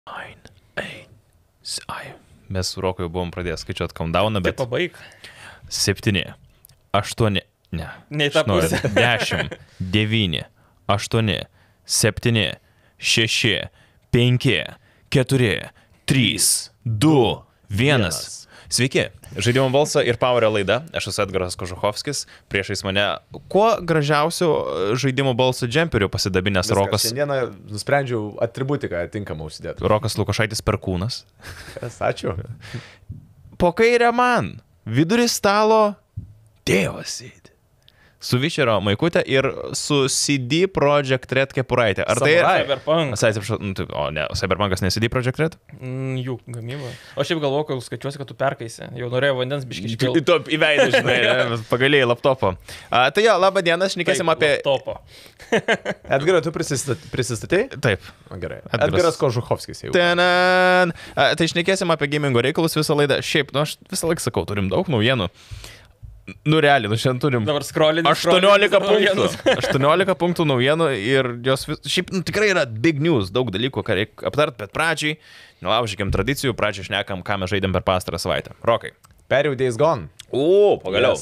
Mes su Roku jau buvom pradėję skaičiuoti countdowną, bet... Tai pabaig. 7, 8, ne. Ne į tą pusę. 10, 9, 8, 7, 6, 5, 4, 3, 2, 1. Sveiki, Žaidimo balsą ir Powerio laida. Aš esu Edgaras Kožuchovskis. Priešais mane kuo gražiausių Žaidimo balsų džemperių pasidabinęs Rokas. Šiandieną nusprendžiau atributiką tinkamą užsidėti. Rokas Lukošaitis Perkūnas. Ačiū. Po kairę man, vidury stalo, tėvas sėdi. Su Vičerio maikutė ir su CD Projekt Red kepuraitė. Ar tai yra... Cyberpunk. O ne, Cyberpunkas ne CD Projekt Red? Jų gamyba. O šiaip galvoju, kad skaičiuosi, kad tu perkaisi. Jau norėjau vandens biškį išpilti. Tu įveidai, žinai, pagalėjai laptopo. Tai jo, labą dieną, šnekėsim apie... Laptopo. Edgarai, tu prisistatei? Taip. Gerai. Edgaras Kožuchovskis jau. Tenan. Tai šnekėsim apie gamingo reikalus visą laidą. Šiaip, aš visą laiką sakau, turim daug naujienų. Realiai, šiandien turim dabar scrollinį 18 punktų. 18 punktų naujienų ir jos šiaip tikrai yra big news, daug dalykų, ką reikia aptart, bet pradžiai, nelaužykim tradicijų, pradžiai šnekam, ką mes žaidėm per pastarą savaitę. Rokai. Perėjau Days Gone. Pagaliau.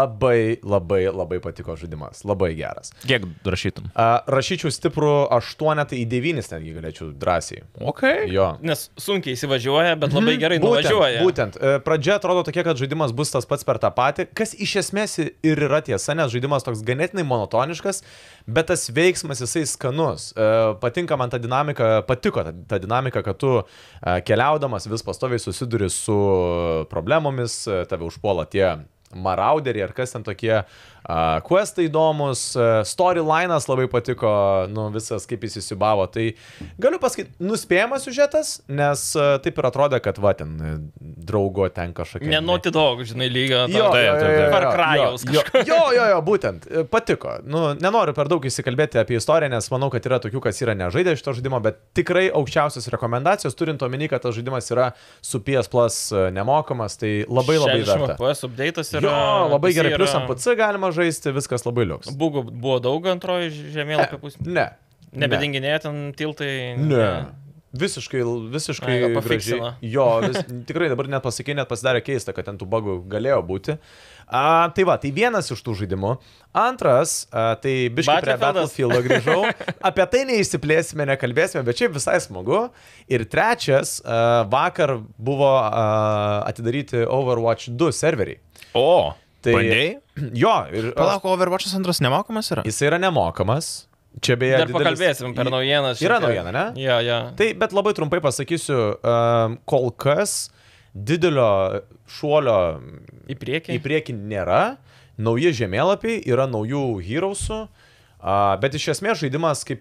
Labai patiko žaidimas. Labai geras. Kiek rašytum? Rašyčiau stiprų 8 į 9 netgi galėčiau drąsiai. Okay. Jo. Nes sunkiai įsivažiuoja, bet labai gerai nuvažiuoja. Būtent. Pradžia atrodo tokia, kad žaidimas bus tas pats per tą patį, kas iš esmės ir yra tiesa, nes žaidimas toks ganėtinai monotoniškas, bet tas veiksmas jisai skanus. Patinka man ta dinamika, patiko ta dinamika, kad tu keliaudamas vis pastoviai susiduri su problemomis, tave užpuola tie marauderiai ar kas ten tokie, questai įdomus, storylinas labai patiko, visas kaip jis įsibavo. Tai galiu pasakyti, nuspėjamas siužetas, nes taip ir atrodė, kad ten draugo ten kažkokia. Ne Naughty Dog, žinai, lygio. Far Cry'aus kažko. Jo, būtent. Patiko. Nenoriu per daug įsikalbėti apie istoriją, nes manau, kad yra tokių, kas yra nežaidę šito žaidimo, bet tikrai aukščiausios rekomendacijos, turint omeny, kad tas žaidimas yra su PS Plus nemokamas, tai labai verta. PS update'as yra. Jo, labai gerai, plius ant PC galima žaisti, viskas labai liuks. Bugų buvo daug antroji žemėlapio pusė? Ne. Nebedinginėja ten tiltai? Ne. Visiškai gražiai. Jo, tikrai dabar net pasidarė keista, kad ten tų bugų galėjo būti. Tai vienas iš tų žaidimų. Antras, tai biškai prie Battlefieldo grįžau. Apie tai neišsiplėsime, nekalbėsime, bet šiaip visai smagu. Ir trečias, vakar buvo atidaryti Overwatch 2 serveriai. Bandėjai? Jo. Palauk, Overwatch'as antras nemokamas yra? Jis yra nemokamas. Čia beje dar pakalbėsim per naujienas. Yra naujiena, ne? Jo. Tai, bet labai trumpai pasakysiu, kol kas didelio šuolio į priekį nėra. Nauji žemėlapiai, yra naujų heroesų. Bet iš esmės žaidimas, kaip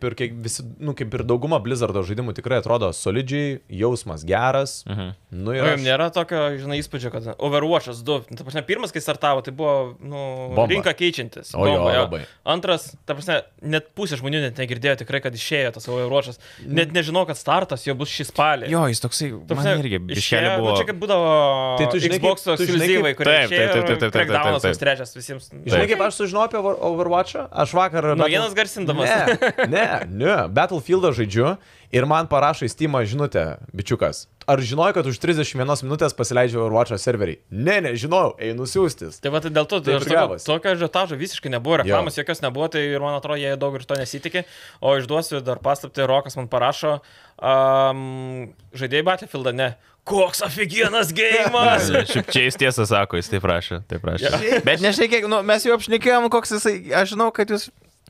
ir dauguma Blizzardo žaidimų, tikrai atrodo solidžiai, jausmas geras. Nėra tokio, žinai, įspūdžio, kad Overwatch'as 2, ta prasme, pirmas, kai startavo, tai buvo rinka keičiantis. Labai. Antras, ta prasme, net pusė žmonių net negirdėjo tikrai, kad išėjo tas Overwatch'as. Net nežinau, kad startas jo bus šį spalį. Jo, jis toksai, man irgi biškelė buvo. Čia kaip būdavo Xbox ekskliuzyvai, kurie išėjo, Crackdownas bus trečias visiems. Žinai, kaip aš sužinojau apie Overwatch'ą? Aš vakar... Naujienas garsindamas. Ne. Battlefieldą žaidžiu ir man parašo į Steamą žinutę, bičiukas. Ar žinojai, kad už 31 minutės pasileidžia Overwatch'o serveriai? Ne, žinojau, einu siūstis. Tai dėl to tokio ažiotažo visiškai nebuvo, reklamos jokios nebuvo, tai ir man atrodo, jie daug ir to nesitikė. O išduosiu dar paslaptį, Rokas man parašo, žaidėjai Battlefieldą, ne. Koks afigienas geimas! Šiaip čia jis tiesą sako, jis taip rašė. Bet nešnekėk, mes jau apšnekėjom, koks jisai, aš žinau, kad jūs...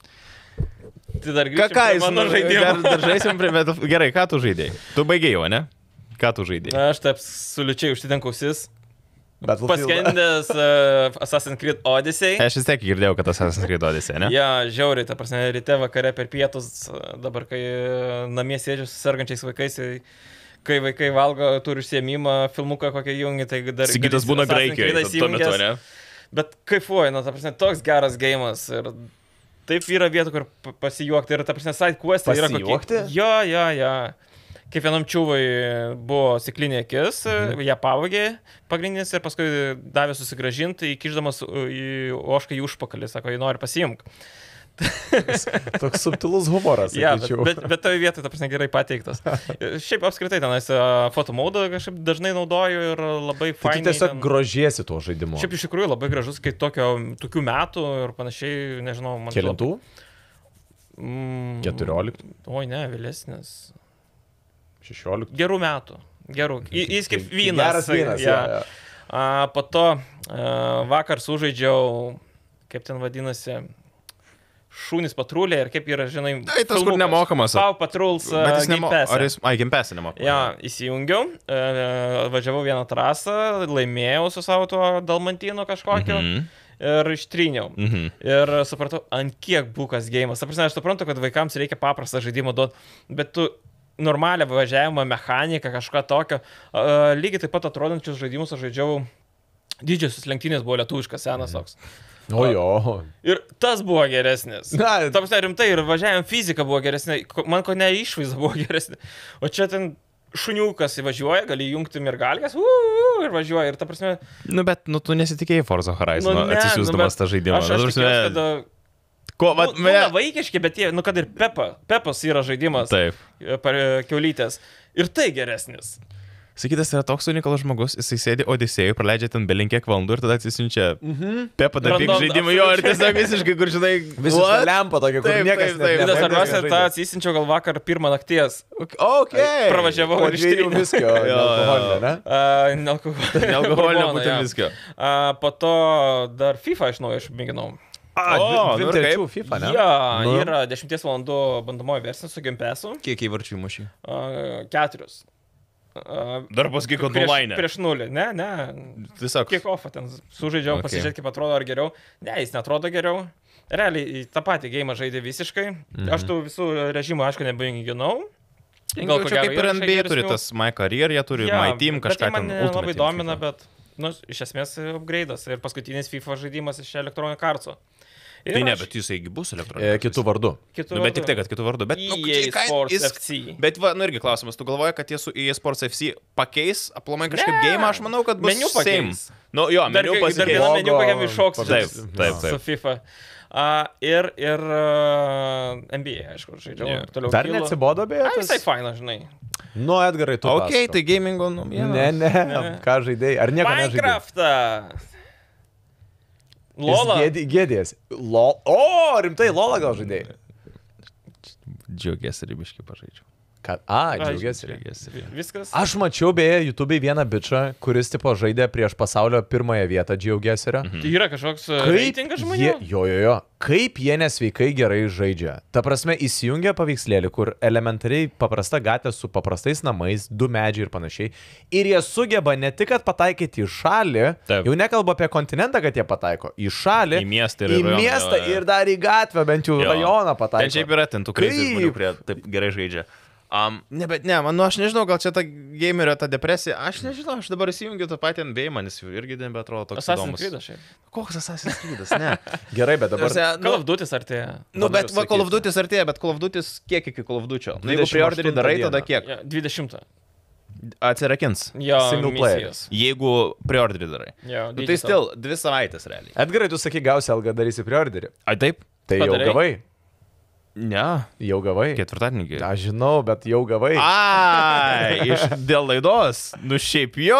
Tai dar grįžtum mano žaidimą. Dar žaisim prie Battlefield. Gerai, ką tu žaidėjai? Tu baigėjai, ne? Ką tu žaidėjai? Aš taip suliučiai užsidenkausis. Paskendęs Assassin's Creed Odyssey. Aš vis tiek girdėjau, kad Assassin's Creed Odyssey, ne? Ja, žiauriai, ta prasme, ryte vakare per pietus, dabar kai namie sėdžiu su sergančiais vaikais, kai vaikai valgo, turi užsiėmimą, filmuką kokią jungi, tai dar... Sigitas būna Graikijoje tuo metu, ne? Bet kaifuoju, ta prasme, toks geras geimas ir... Taip yra vieta, kur pasijuokti ir, ta prasme, side questai yra kokie. Pasijuokti? Jo. Kiekvienam čiūvai buvo stiklinė akis, ją pavogė pagrindinis ir paskui davė susigražinti, įkišdamas į ošką į užpakalį, sako, jį nori pasiimk. Toks subtilus humoras. Ja, sakyčiau. bet toje vietoje, ta prasme, gerai pateiktas. Šiaip apskritai tenais fotomaudą kažkaip dažnai naudoju ir labai Tai fainai. tu tiesiog grožiesi tuo žaidimu. Šiaip iš tikrųjų labai gražus, kai tokių metų ir panašiai, nežinau, man. Kelintų? 14? Oi, ne, vėlesnis. 16? Gerų metų. Gerų. Jis kaip vynas. Geras vynas, ja. Po to vakar sužaidžiau, kaip ten vadinasi, Šūnis patrulė ir kaip yra, žinai, Tai tas, kur nemokamas. Paw Patrols Game Pass. Ar jis, Game Pass nemokamas? Ja, įsijungiau, važiavau vieną trasą, laimėjau su savo tuo dalmantinu kažkokiu. Ir ištryniau. Ir supratau, ant kiek bukas gėjimas. Aš suprantu, kad vaikams reikia paprastą žaidimą duoti, bet tu normalią važiavimo mechaniką, kažką tokio. Lygiai taip pat atrodančius žaidimus aš žaidžiau. Didžiosios lenktynės buvo lietuviškas, senas toks. O jo. Ir tas buvo geresnis. Na, Tam rimtai, ir važiavimo fizika buvo geresnė. Man ko ne išvaizda buvo geresnė. O čia ten šuniukas įvažiuoja, gali jungti mirgalkės ir važiuoja. Ir ta prasme... Bet tu nesitikėjai Forza Horizon atsisiųsdamas tą žaidimą. Aš tikiuosi, kad... Ko, Būna vaikiški, bet jie, kad ir Pepas yra žaidimas. Taip. Kiaulytės. Ir tai geresnis. Sakytas yra toks unikalus žmogus, jisai sėdi Odisėjui, praleidžia ten belinkiek valandų ir tada atsisiunčia Peppa the Pig žaidimą jo ir tiesiog visiškai, kur žinai, visiškai lempa tokia, kur niekas Ir svarbiausia, tą atsisinčiau gal vakar pirmą nakties. Pravažiavau ir ištryniau viskio. Nealkoholinio būtent viskio. Po to dar FIFA iš naujo išmėginau. Trečių FIFA, ne? Ja, yra 10 valandų bandomoji versija su Game Passu. Kiek įvarčių mušį? 4. Dar pasakyk, kad online. Prieš nulį, ne. Tiesiog. Kiek offą ten sužaidžiau, pasižiūrėti, kaip atrodo, ar geriau. Ne, jis netrodo geriau. Realiai, tą patį gėjimą žaidė visiškai. Aš tų visų režimų, aišku, nebeginau. Gal čia kaip ir NBA turi tas My Career, jie turi My Team, kažką ten. Man labai domina, bet, iš esmės, upgrade'as. Ir paskutinis FIFA žaidimas iš elektroninio karco. Tai ne, bet jisai bus elektroninis. Kitų vardų. Bet tik tai, kad kitų vardų. Bet, EA Sports FC. Bet, irgi klausimas, tu galvoji, kad jie su EA Sports FC pakeis, aplamai kažkaip gėjimą, aš manau, kad bus meniu pakeis. Nu, jo, meniu pasikeis. Dar vieną meniu kokiam iššoks. Taip. Su FIFA. Ir NBA, aišku, žaidžiau. Dar neatsibodo, beje? Visai faina, žinai. Nu, Edgarai, tu. Ok, tai gamingo naujienos. Ne. Ką žaidėjai? Ar nieko nežaidėjai? Minecraftą. Lola. Gėdės. O, rimtai, Lola gal žaidėjai? Džiaugiasi ribiškai pažaidžiau. Džiaugiasi. Viskas. Aš mačiau beje YouTube'ai vieną bičą, kuris tipo žaidė prieš pasaulio pirmąją vietą Džiaugiasirio. Tai yra kažkoks reitingas žmonių? Jo. Kaip jie nesveikai gerai žaidžia. Ta prasme, įsijungia paveikslėlį, kur elementariai paprasta gatvė su paprastais namais, 2 medžiai ir panašiai. Ir jie sugeba ne tik, kad pataikyti į šalį, jau nekalba apie kontinentą, kad jie pataiko, į šalį, į miestą ir dar į gatvę, bent jau rajoną pataiko. Ten šiaip yra ten tų kreizų žmonių, kurie taip gerai žaidžia. Aš nežinau, gal čia ta gamerio, ta depresija, aš nežinau, aš dabar įsijungiu tą patį NBA, man jis irgi nebeatrodo toks įdomus. Assassin's Creed šiaip. Koks Assassin's Creed, ne? Gerai, bet dabar... Call of Duty artėja. Bet Call of Duty artėja, bet Call of Duty kiek iki Call of Duty? Jeigu preorderį darai, tada kiek? 20. Atsirakins. Single player. Jeigu preorderį darai. Tai still 2 savaitės realiai. Edgarai, tu sakai, gausi algą darysi preorderį. Taip. Tai jau gavai? Ne. Jau gavai? Ketvirtadienį. Aš žinau, bet jau gavai. Dėl laidos. Nu šiaip jo,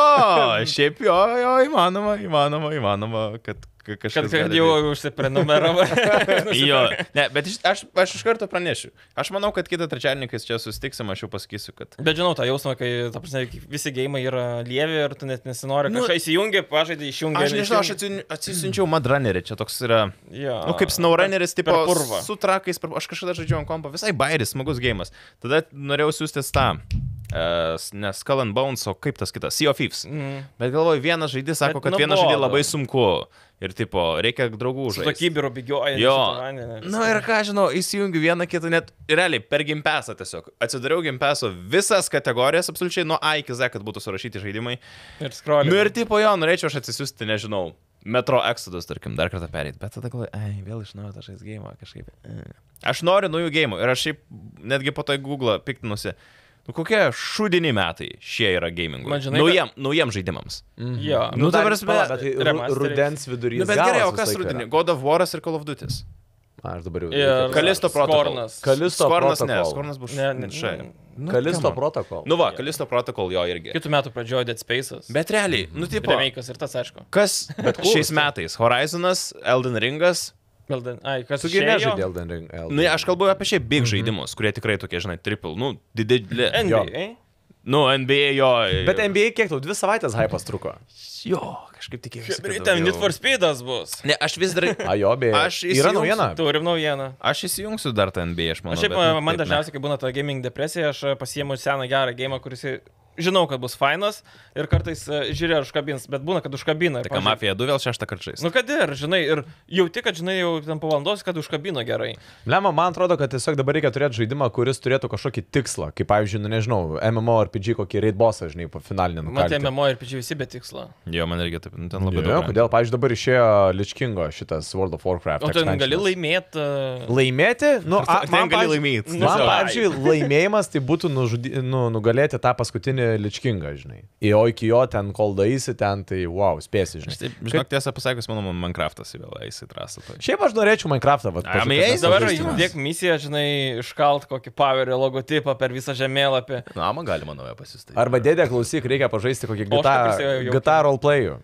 įmanoma, kad kažkas... Kad jau užsiprenumeravo. Jo, ne, bet aš iš karto pranešiu. Aš manau, kad kitą trečiadienį, kai čia susitiksim, aš jau pasakysiu, kad... Bet žinau tą jausmą, kai visi gėjimai yra lievi ir tu net nesinori. Kažką įsijungi, pažaidai, išjungi. Aš nežinau, aš atsisinčiau Madrunnerį, čia toks yra... Nu, kaip SnowRunneris, tipo, su trakais, aš kažkada žaidžiau ant kompo, visai bairis, smagus gėjimas. Tada norėjau siūstis tą... Ne Skull and Bones, o kaip tas kitas, Sea of Thieves. Bet galvoju, vienas žaidėjas sako, kad vienas žaidėjas labai sunku. Ir tipo, reikia draugų žaisti. Su to kibiru bėgioja. Jo. Na ir ką žinau, įsijungiu vieną kitą, net realiai per Game Passą tiesiog. Atsidariau Game Pass'o visas kategorijas absoliučiai nuo A iki Z, kad būtų surašyti žaidimai. Ir scrollinu. Nu ir tipo jo, norėčiau aš atsisiųsti, nežinau, Metro Exodus, tarkim, dar kartą perėti. Bet tada galvoju, vėl iš naujo tą žais gėjimą kažkaip. Aš noriu naujų gėjimų ir aš šiaip netgi po to į Google piktinusi. Nu kokie šūdini metai šie yra gamingui. Naujiem žaidimams. Jo. Nu, ta prasme, rudens vidurys. Nu, bet gerai, o kas rudini? God of War'as ir Call of Duty's. Aš dabar jau... Ir Kalisto Protocol. Skornas. Kalisto Skornas ne, Protocol. Skornas bus Ne. Kalisto Protocol. Nu va, Kalisto Protocol jo irgi. Kitų metų pradžioje Dead Space'as. Bet realiai, nu tipo, Remake'as ir tas, aišku. kas šiais metais? Horizonas, Elden Ringas. Kas Tu gi išėjo? nežaidė Elden Ring. Nu, aš kalbu apie šiaip big žaidimus, kurie tikrai tokie, žinai, triple, nu, dideli. NBA. Nu, NBA jo. Bet NBA kiek tau? 2 savaitės hypas truko. Jo, kažkaip tikėjausi. kad Ten daugiau. Need for Speed'as bus. Ne, aš vis dar... Ajo, beje. Aš Yra įsijungsiu. naujiena. Turim naujieną. Aš įsijungsiu dar tą NBA, aš manau. Aš šiaip, bet, nu, man taip, dažniausiai, kai būna ta gaming depresija, aš pasiėmu seną gerą gėjimą, kuris žinau, kad bus fainas ir kartais žiūrėjau, ar užkabins, bet būna, kad užkabina. Tai ką, Mafija 2 vėl 6 kartą žais. Nu kad ir, žinai, ir jauti, kad, žinai, jau ten po valandos, kad užkabino gerai. Lemma, man atrodo, kad tiesiog dabar reikia turėti žaidimą, kuris turėtų kažkokį tikslą. Kaip, pavyzdžiui, nu nežinau, MMORPG kokį raid bossą, žinai, po finaliniam. Matė MMO ir PG visi be tikslo. Jo, man irgi taip, nu, ten labai Jo, daug. kodėl, pavyzdžiui, dabar išėjo Lich Kingo šitas World of Warcraft. O ten expansionas. gali laimėti. Laimėti? Nu, Ten gali laimėt. Man, pavyzdžiui, laimėjimas tai būtų nugalėti tą paskutinį Lich Kingą, žinai. O iki jo ten, kol daisi ten, tai wow, spėsi, žinai. Žinok, tiesą pasakius, manau, Minecraftas vėl eis į trasą. Tai. Šiaip aš norėčiau Minecraftą, vat. Ai, pažiūrėt, eis, nes Dabar pažaisti. įdėk misiją, žinai, iškalt kokį Powerio logotipą per visą žemėlapį. Na, man galima naują pasistatyti. Arba dėdė, klausyk, reikia pažaisti kokį O aš paprastai jau- GTA roleplay'ų.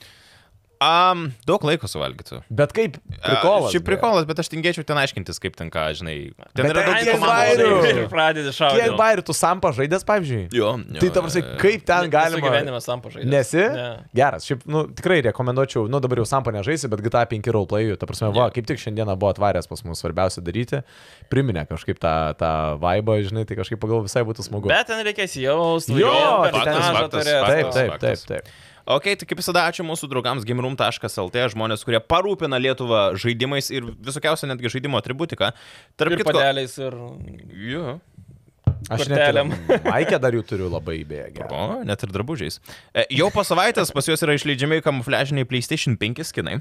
Daug laiko suvalgytų. Bet kaip prikolas. Šiaip prikolas, bet aš tingėčiau ten aiškintis, kaip ten ką, žinai. Ten Bet yra daug kiek komandų. bairių? Ir pradedi Kiek šaudyti. bairių tu sampą žaidęs, pavyzdžiui? Jo. Tai ta prasme, kaip ten galima... Gyvenimas tam pažaidė. Nesi? Ne. Geras, šiaip, nu, tikrai rekomenduočiau, nu, dabar jau sampą nežaisi, bet GTA 5 roleplay'ų, ta prasme, va, kaip tik šiandieną buvo atvaręs pas mus svarbiausia daryti, priminė kažkaip tą vibe, žinai, tai kažkaip pagal visai būtų smagu. Bet ten reikės jaust, Jo, faktas. Taip. Ok, tai kaip visada ačiū mūsų draugams gameroom.lt, žmonės, kurie parūpina Lietuvą žaidimais ir visokiausia netgi žaidimo atributika. Tarp Ir kitko... padeliais, ir... Jo. Aš kortelėm. Maikė dar jų turiu labai bėgę. O, net ir drabužiais. Jau po savaitės pas juos yra išleidžiami kamufliažiniai PlayStation 5 skinai.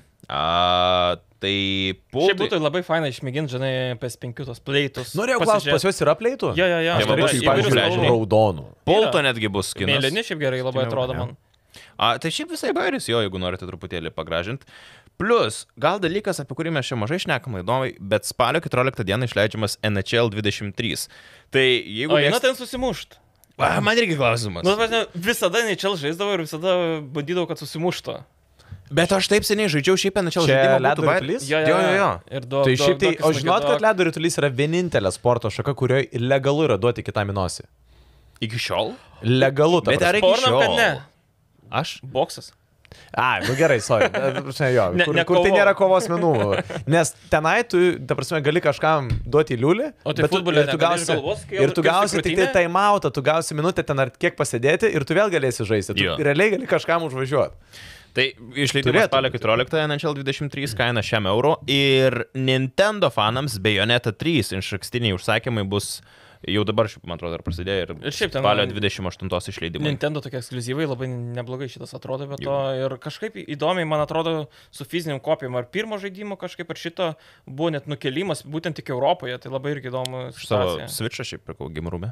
Tai Šiaip būtų labai faina išmėginti, žinai, PS5 tos pleitus. Norėjau klausti, pas juos yra pleitų? Jo. Aš Aš norėčiau, įvairius pavyzdžiui, pleižiniai. raudonų. Pulto netgi bus skinas. Mėlyni šiaip gerai labai atrodo man. Tai šiaip visai bairis jo, jeigu norite truputėlį pagražinti. Plus, gal dalykas, apie kurį mes čia mažai šnekam įdomiai, bet spalio 14 dieną išleidžiamas NHL 23. Tai jeigu... O, eina ten susimušt. Man irgi klausimas. Nu, visada NHL žaisdavau ir visada bandydavau, kad susimuštų. Bet aš taip seniai žaidžiau šiaip NHL Čia žaidimą. ledo būtų ritulys? Jo. Ir Tai šiaip tai, o žinot, kad ledo ritulys yra vienintelė sporto šaka, kurioje legalu yra duoti kitam į nosį. Iki šiol? Legalu, ta Bet ar prasme. iki Pornam, kad šiol? ne. Aš? Boksas. Ai, nu gerai, sorry. Jo, Ne- kur, ne kur tai kovo. nėra kovos menų. Nes tenai tu, ta prasme, gali kažkam duoti liulį, O tai bet tu- futbole ir tu negali gausi, galvos, kai ir tu kirsti gausi tik tai krūtinę? timeoutą, tu gausi minutę ten ar kiek pasėdėti ir tu vėl galėsi žaisti. Tu Jo. realiai gali kažkam užvažiuoti. Tai išleidimas Turėtų spalio būti. 14 NHL 23 kaina šiam euro ir Nintendo fanams Bayonetta 3 išankstiniai užsakymai bus jau dabar, man atrodo, dar prasidėjo Ir šiaip ten- spalio 28 išleidimai. Nintendo tokie ekskliuzyvai labai neblogai šitas atrodo, bet to ir kažkaip įdomiai, man atrodo, su fiziniam kopijom ar pirmo žaidimo kažkaip ar šito buvo net nukelimas būtent tik Europoje, tai labai irgi įdomu. Aš savo situacija. Switch'ą šiaip pirkau Gameroom'e.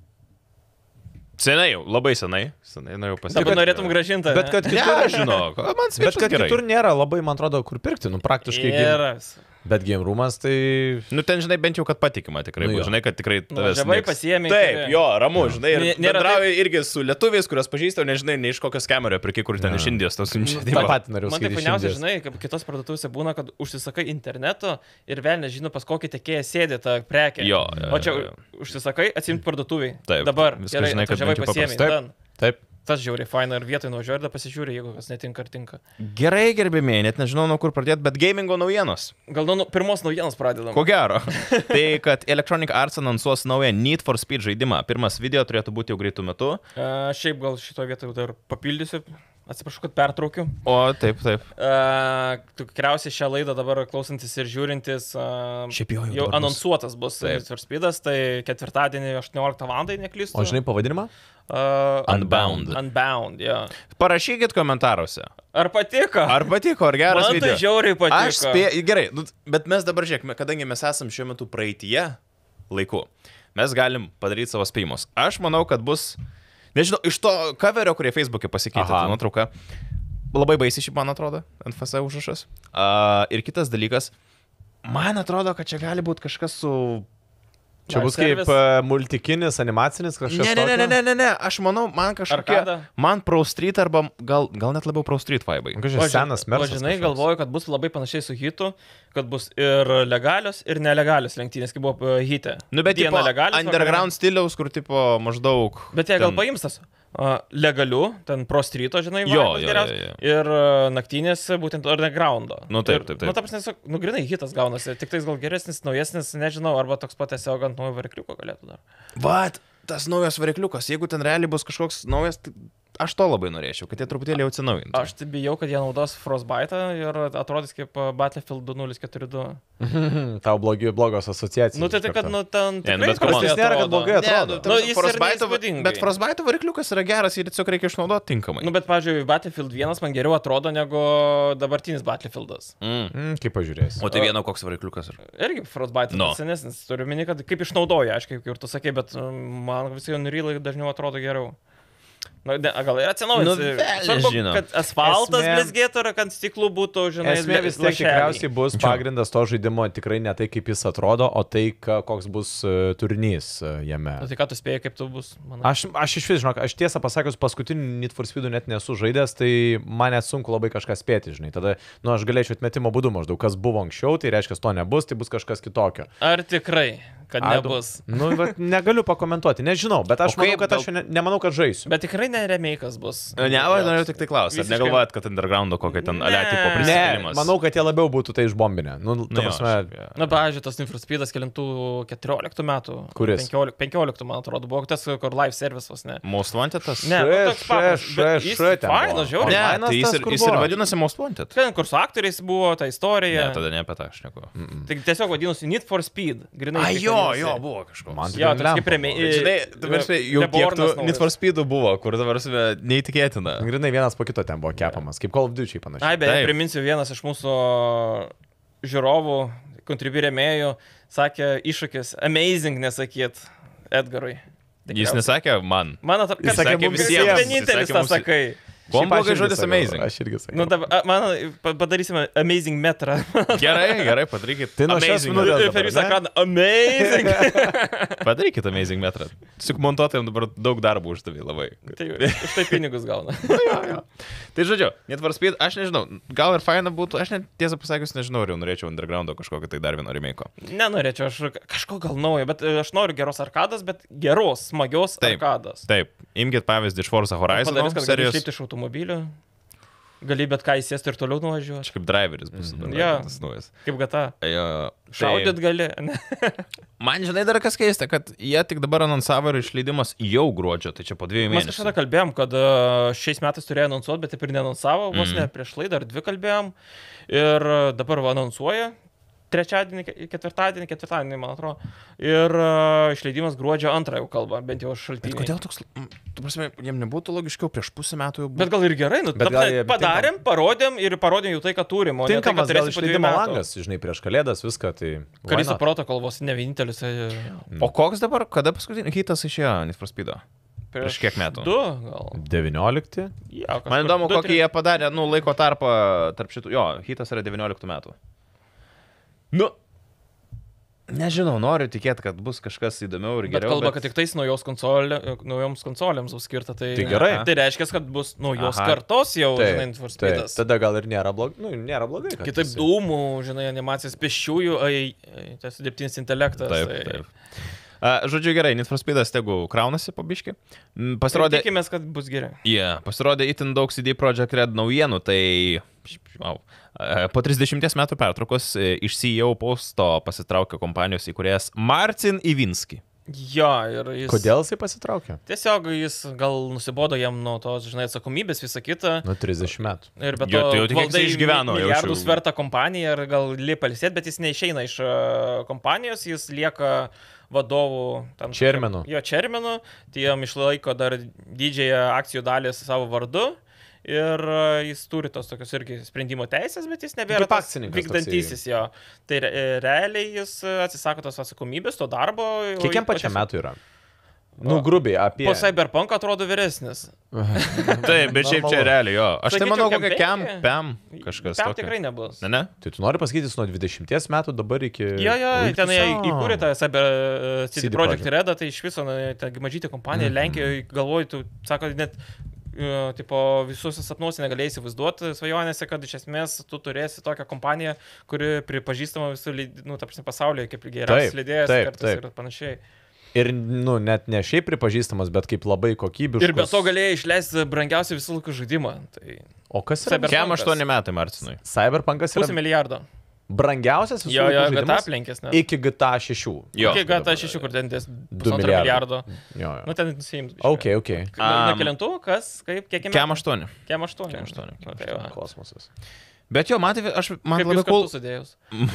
Senai jau, labai senai. Senai norėjau Dabar pasitikti. norėtum gražinti. Bet kad Ne, kitur, žinok, man bet Switch'as kad gerai. kitur nėra labai, man atrodo, kur pirkti. Nu, praktiškai. Ir Bet game roomas tai... Nu ten, žinai, bent jau, kad patikima tikrai. Nu Nu, jo. žinai, kad tikrai tavęs Nuvažiavai, nieks- pasiėmei, Taip, turi- jo, ramu, žinai. Ir Nėra bendrauji irgi su lietuviais, kuriuos pažįstau, nežinai, ne iš kokios kamerio, pirki, kur ten Jo. iš Indijos tos siunčia. Ta pati norėjau man tai sakyti. fainiausia, žinai, kaip kitos parduotuvėse būna, kad užsisakai internetu ir vėl nežino, pas kokį tekėją sėdi ta prekė. Jo, O čia jo. užsisakai, atsimti parduotuviai. Taip, Dabar, viskas gerai, žinai, kad atvažiavai, bent jau pasiėmei. paprastai. ten. Taip. Tas žiauriai faina ir vietoj nuvažiuoji ir tada pasižiūri, jeigu kas netinka ar tinka. Gerai, gerbėmiai, net nežinau, nuo kur pradėti, bet gamingo naujienos. Gal nuo pirmos naujienos pradedam. Ko gero. Tai, kad Electronic Arts anonsuos naują Need for Speed žaidimą. Pirmas video turėtų būti jau greitų metu. Šiaip gal šito vietoje dar papildysiu. Atsiprašau, kad pertraukiu. O, taip, taip. Tikriausiai šią laidą dabar klausantis ir žiūrintis. Šiaip jau Jau dabar bus. anonsuotas bus Taip. Need for Speedas, tai ketvirtadienį 18 val. Neklystu. O žinai pavadinimą? Unbound. Unbound, jo. Parašykit komentaruose. Ar patiko? Ar patiko, ar geras Man video? tai žiauriai patiko. Aš spėjau, gerai, nu, bet mes dabar žiūrėkime, kadangi mes esam šiuo metu praeitie laiku, mes galim padaryti savo spėjimus. Aš manau, kad bus, nežinau, iš to coverio, kurie Facebook'e pasikeitė, Aha. ta nuotrauka, labai baisiai šiaip man atrodo, NFS užrašas. Ir kitas dalykas, Man atrodo, kad čia gali būti kažkas su... Čia bus kaip multikinis, animacinis kažkas. Ne, aš manau, man kažkokia... Man Pro Street arba gal net labiau Pro Street vibe. Kažkas senas mersas. Žinai, galvoju, kad bus labai panašiai su hitu, kad bus ir legalios, ir nelegalios lenktynės, kaip buvo hite. Nu, bet tipo, underground stiliaus, kur tipo maždaug... Bet jie gal paims tas legalių, ten Pro Street'o, žinai, jo. Ir naktinės būtent undergroundo. Nu, taip. Nu, ta prasme, grinai hitas gaunasi, tik tais gal geresnis, naujesnis, nežinau, arba toks pat tiesiog ant naujo varikliuko galėtų dar. Vat, tas naujas varikliukas, jeigu ten realiai bus kažkoks naujas, tai aš to labai norėčiau, kad jie truputėlį jau atsinaujintų. Aš tai bijau, kad jie naudos Frostbite ir atrodys kaip Battlefield 2042. Tau blogos asociacijos. Nu, tai kad, nu, ten tikrai bet prastis nėra, kad blogai atrodo. Bet Frostbite varikliukas yra geras ir tiesiog reikia išnaudoti tinkamai. Nu, bet, pavyzdžiui, Battlefield 1 man geriau atrodo negu dabartinis Battlefieldas. Kaip pažiūrės. O tai vieno koks varikliukas yra? Irgi Frostbite senesnis, turiu minį, kad kaip išnaudoja, aiškiai, kaip ir tu sakei, bet man visi Unreal'ai dažniau atrodo geriau. Na, gal ir atsinaujins. Svarbu, kad asfaltas blizgėtų ir kad stiklų būtų, žinai, esmė vis tiek tikriausiai bus pagrindas to žaidimo tikrai ne tai, kaip jis atrodo, o tai, koks bus turinys jame. O tai ką tu spėjai, kaip tu bus? Aš iš vis, žinok, aš tiesą pasakius, paskutinį Need for Speed'ų net nesu žaidęs, tai man net sunku labai kažką spėti, žinai. Tada, aš galėčiau atmetimo būdu maždaug, kas buvo anksčiau, tai reiškia, to nebus, tai bus kažkas kitokio. Ar tikrai, kad nebus? Nu, negaliu pakomentuoti, nežinau, bet aš manau, kad aš nemanau, kad žaisiu. Bet tikrai ne remake'as bus. Ne, aš norėjau tik tai klausyti. Ar negalvojat, kad undergroundo kokia ten alėti po prisikėlimas? Ne, manau, kad jie labiau būtų tai išbombinę. Nu, ta prasme... Na, pavyzdžiui, tas Need for Speed'as kelintų 14 metų. Kuris? 15, man atrodo, buvo tas, kur live service vos, ne. Most Wanted tas? Ne, toks papas. Jis fainas, žiauriai. Ne, tai jis ir vadinasi Most Wanted. Ten, kur su aktoriais buvo ta istorija. Ne, tada ne apie tą aš neku. Tai tiesiog vadinosi Need for Speed. Jo, buvo kažkoks. Jo, toks kaip Žinai, dabar jau kiek tų Need for Speed'ų buvo, kur dabar neįtikėtina. Grinai vienas po kito ten buvo kepamas, kaip Call of Duty panašiai. Ai, beje, priminsiu, vienas iš mūsų žiūrovų, kontribui rėmėjų, sakė iššūkis, amazing nesakyt Edgarui. Jis nesakė man. Man atrodo, kad sakė visiems. Vienintelis tą sakai. Kuo blogai žodis amazing? Aš irgi sakau. Nu, man padarysime amazing metrą. Gerai, padarykit. Tai nuo šios minutės. Per visą ekraną amazing. Padarykit amazing metrą. Tik montuotojams dabar daug darbų uždavė labai. Tai už tai pinigus gauna. Jo. Tai žodžiu, Need for Speed, aš nežinau, gal ir faina būtų, aš net tiesą pasakius nežinau, ar jau norėčiau undergroundo kažkokio tai dar vieno remake'o. Nenorėčiau, aš kažko gal naujo, bet aš noriu geros arkados, bet geros, smagios arkados. Taip, imkit pavyzdį iš Forza Horizon serijos. Išlipti iš automobilio, gali bet ką įsėsti ir toliau nuvažiuoti. Aš kaip driveris bus. Tas naujas. Kaip GTA. Šaudyt gali. Man žinai dar kas keista, kad jie tik dabar anonsavo ir išleidimas jau gruodžio, tai čia po 2 mėnesių. Mes kažkada kalbėjom, kad šiais metais turėjo anonsuoti, bet taip ir neanonsavo, vos ne prieš laidą ar 2 kalbėjom ir dabar anonsuoja. Trečiadienį, ketvirtadienį, man atrodo. Ir išleidimas gruodžio 2 jau kalba, bent jau šaltiniai. Bet kodėl toks, tu prasme, jiem nebūtų logiškiau prieš pusę metų jau buvo? Bet gal ir gerai, padarėm, parodėm jau tai, ką turim. Tinkamas gal išleidimo langas, žinai, prieš kalėdas viską, tai... Karyso protokol vos ne vienintelis. O koks dabar, kada paskutinį hitas išėjo Need for Speed'o? Prieš kiek metų? 2 gal. 19? Ja, man įdomu, kokį jie padarė, laiko tarpą tarp šitų. Jo, hitas yra 19 metų. Nu, nežinau, noriu tikėti, kad bus kažkas įdomiau ir geriau. Bet kalba, kad tik tais naujoms konsolėms bus skirta, tai gerai. Tai reiškia, kad bus naujos kartos jau, žinai, Need for Speed'as. Tada gal ir nėra blogai. Kitaip dūmų, žinai, animacijas pėsčiųjų, tas dirbtinis intelektas. Taip. Žodžiu, gerai, Need for Speed'as tegu kraunasi po biškį. Pasirodė... Tikimės, kad bus gerai. Pasirodė itin daug CD Projekt Red naujienų, tai... Po 30 metų pertraukos iš CEO posto pasitraukė kompanijos įkūrėjas Marcin Ivinski. Jo, ir jis... Kodėl jisai pasitraukė? Tiesiog jis gal nusibodo jam nuo tos, žinai, atsakomybės, visą kitą. Nuo 30 metų. Ir be to valdai milijardus vertą kompaniją ir gal lipa ilsėt, bet jis neišeina iš kompanijos, jis lieka vadovų... Čermenų. Jo, čermenų, tai jam išlaiko dar didžiąją akcijų dalį savo vardu. Ir jis turi tos tokios irgi sprendimo teisės, bet jis nebėra tas vykdantysis jo. Tai realiai jis atsisako tos atsakomybės, to darbo. Kiek jam pačiam metų yra? Nu, grubiai, apie... Po Cyberpunk atrodo vyresnis. Taip, bet šiaip čia realiai jo. Aš tai Sakyčiau, manau, Kem kokia penki. Pam kažkas. Tam tokio. tikrai nebus. Ne? Tai tu nori pasakyti, nuo 20 metų dabar iki... Jo, ten įkūrė tą Cyber CD CD Projekt Projekt. Redą, tai iš viso, ta mažytė kompanija Lenkijoje, galvoju, tu, sako, net tipo, visus sapnuose negalėjai įsivaizduoti svajonėse, kad iš esmės tu turėsi tokią kompaniją, kuri pripažįstama visų, nu, ta prasme, pasaulyje kaip geriausias leidėjas kartais ir panašiai. Ir, nu, net ne šiaip pripažįstamas, bet kaip labai kokybiškas. Ir be to galėjai išleisti brangiausią visų laikų žaidimą. Tai... O kas yra? Kem 8 metai, Marcinui. Cyberpunkas yra... $500 milijardo. Brangiausias visų Jo, laikų GTA žaidimas aplenkęs, ne? iki GTA 6. Jo. Iki GTA 6, kur ten 2 milijardo. milijardo. Jo. Nu, ten nusijims. Ok. Na, kelintų, kas, kaip, kiek metų? Kem 8. Kem 8. Nu, tai va. Kosmosas. Bet jo, man Kaip labai jūs cool. kartu sudėjus?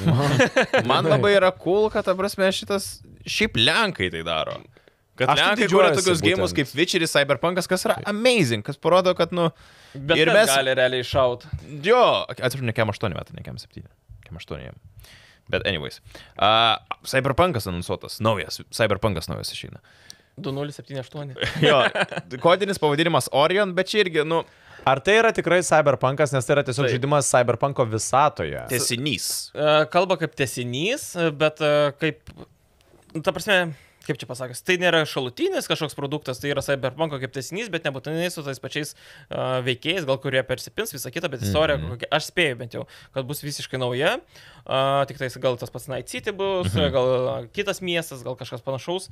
Man labai yra cool, kad, ta prasme, šitas šiaip Lenkai tai daro. Kad Aš tai Lenkai kuria didžiuojuosi tokius gėjimus būtent. kaip Witcheris, Cyberpunkas, kas yra amazing, kas parodo, kad, nu... Bet ir ir mes... gali realiai šaut. Jo, atsiprašau, ne Kem 8 metai, ne Kem 7. Kem 8 jam. Bet anyways. Cyberpunkas anonsuotas, naujas. Cyberpunkas naujas išeina. 2078. Jo, kodinis pavadinimas Orion, bet čia irgi, nu... Ar tai yra tikrai Cyberpunkas, nes tai yra tiesiog Taip. žaidimas Cyberpunko visatoje? Tesinys. Kalba kaip tęsinys, bet kaip... Nu, ta prasme, kaip čia pasakęs, tai nėra šalutinis kažkoks produktas, tai yra Cyberpunko kaip tęsinys, bet nebūtinai su tais pačiais veikėjais, gal kurie persipins, visą kitą, bet istorija, kokia, aš spėju bent jau, kad bus visiškai nauja. Tik tai gal tas pats Night City bus, gal kitas miestas, gal kažkas panašaus.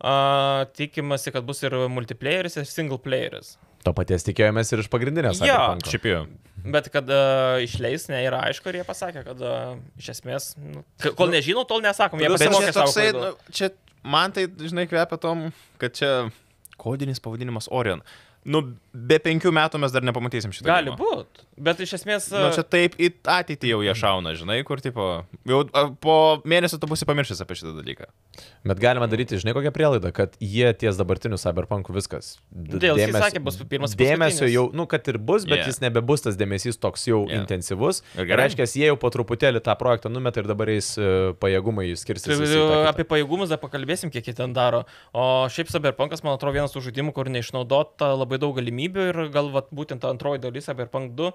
Tikimasi, kad bus ir multiplayeris, ir single playeris. To paties tikėjomės ir iš pagrindinės. Jo. Cyberpunko. Šiaip jau. Bet kad išleis, ne, yra aišku, ir jie pasakė, kad iš esmės, nu, kol nežinau, tol nesakom, jie Bet pasimokė čia savo toksai, klaidų. nu, čia man tai, žinai, kvepia tom, kad čia kodinis pavadinimas Orion. Nu, be 5 metų mes dar nepamatysim šitą. Gali būt, bet iš esmės... Nu, čia taip į ateitį jau jie šauna, žinai, kur, tipo, jau po mėnesio tu būsi pamiršęs apie šitą dalyką. Bet galima daryti, žinai, kokią prielaidą, kad jie ties dabartiniu Cyberpunku viskas. DLC sakė, bus pirmas Dėmesio paskutinis. jau, nu, kad ir bus, bet Yeah. jis nebebus tas dėmesys toks jau intensyvus. Ir gerai. Reiškia, jie jau po truputėlį tą projektą numeta ir dabar eis pajėgumai skirsis. Tai apie pajėgumus dar pakalbėsim, kiek jie ten daro. O šiaip Cyberpunkas, man atrodo, vienas tų žaidimų, kur neišnaudota labai daug galimybių ir gal vat, būtent ta antroji dalis, Cyberpunk 2,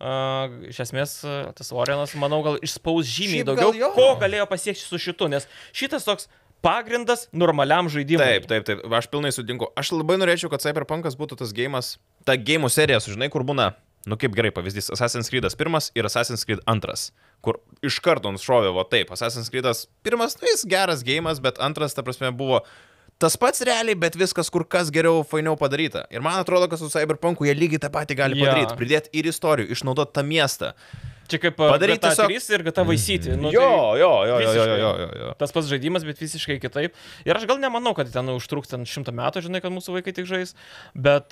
iš esmės tas Orionas, manau, gal išspaus žymiai Šiaip daugiau, gal jo. ko galėjo pasiekti su šitu, nes šitas toks pagrindas normaliam žaidimui. Taip, aš pilnai sutinku. Aš labai norėčiau, kad Cyberpunkas būtų tas gėjimas, ta gėjimų serija, žinai, kur būna, nu kaip gerai pavyzdys, Assassin's Creed 1 ir Assassin's Creed 2, kur iš karto nušovė, va taip, Assassin's Creed 1, nu jis geras gėjimas, bet 2, ta prasme, buvo tas pats realiai, bet viskas kur kas geriau, fainiau padaryta. Ir man atrodo, kad su Cyberpunku jie lygiai tą patį gali padaryti, pridėti ir istorijų, išnaudoti tą miestą. Čia kaip Padaryti GTA tiesiog- 3 ir GTA Vice City. Nu, Jo. visiškai. Tas pats žaidimas, bet visiškai kitaip. Ir aš gal nemanau, kad ten užtruks 100 metų, žinai, kad mūsų vaikai tik žais. Bet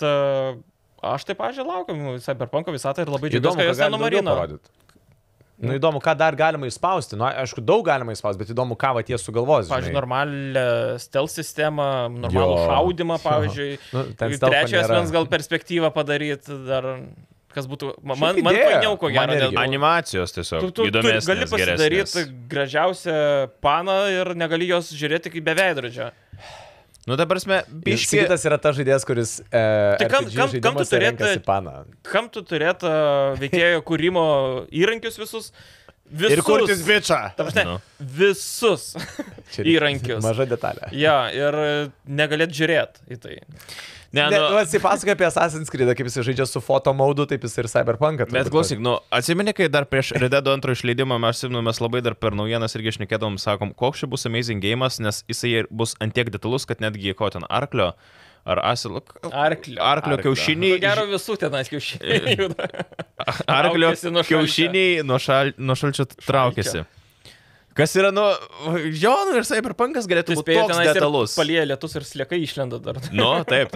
aš taip, pažiūrėjau, laukiu Cyberpunko visatą ir labai džiaugiuosi, Įdomu, kad ką jos ten galima numarino. parodyti. Nu, įdomu, ką dar galima įspausti. Nu, aišku, daug galima įspausti, bet įdomu, ką va tie sugalvos. Pavyzdžiui, normalią stealth sistemą, normalų Jo. šaudimą, pavyzdžiui. Nu, ten stealtho Trečiojo nėra. asmens gal perspektyvą padaryti dar. Kas būtų, man idėja. fainiau, ko Man gero. irgi. Animacijos tiesiog Tu įdomesnės, gali pasidaryti geresnės. gražiausią paną ir negali jos žiūrėti kaip be veidrodžio. Nu, ta prasme, biški. Kitas yra tas žaidėjas, kuris... kam tu turėti- paną? Kam tu turėtų veikėjo kūrimo įrankius visus? Ir kurtis bičą. Nu. Visus įrankius. Maža detalė. Ja, ir negalėt žiūrėti į tai. Ne, Ne, nu, nu, jis pasakoja apie Assassin's Creed, kaip jis žaidžia su fotomaudu, taip jis ir Cyberpunką. bet klausyk, nu, atsimeni, kai dar prieš Red Dead 2 išleidimą mes labai dar per naujienas irgi šnekėdavom, sakom, koks čia bus amazing game'as, nes jisai bus antiek detalus, kad netgi ko ten arklio ar asilo. Arklio kiaušiniai. Gero visų tenais kiaušiniai juda. Arklio Traukiasi nuo šalčio. kiaušiniai nuo šalčio traukiasi. Kas yra, nu, jo, nu ir Cyberpunkas galėtų Tu būti spėjai toks tenais ir detalus. palieja lietus ir sliekai išlenda dar. Nu, taip.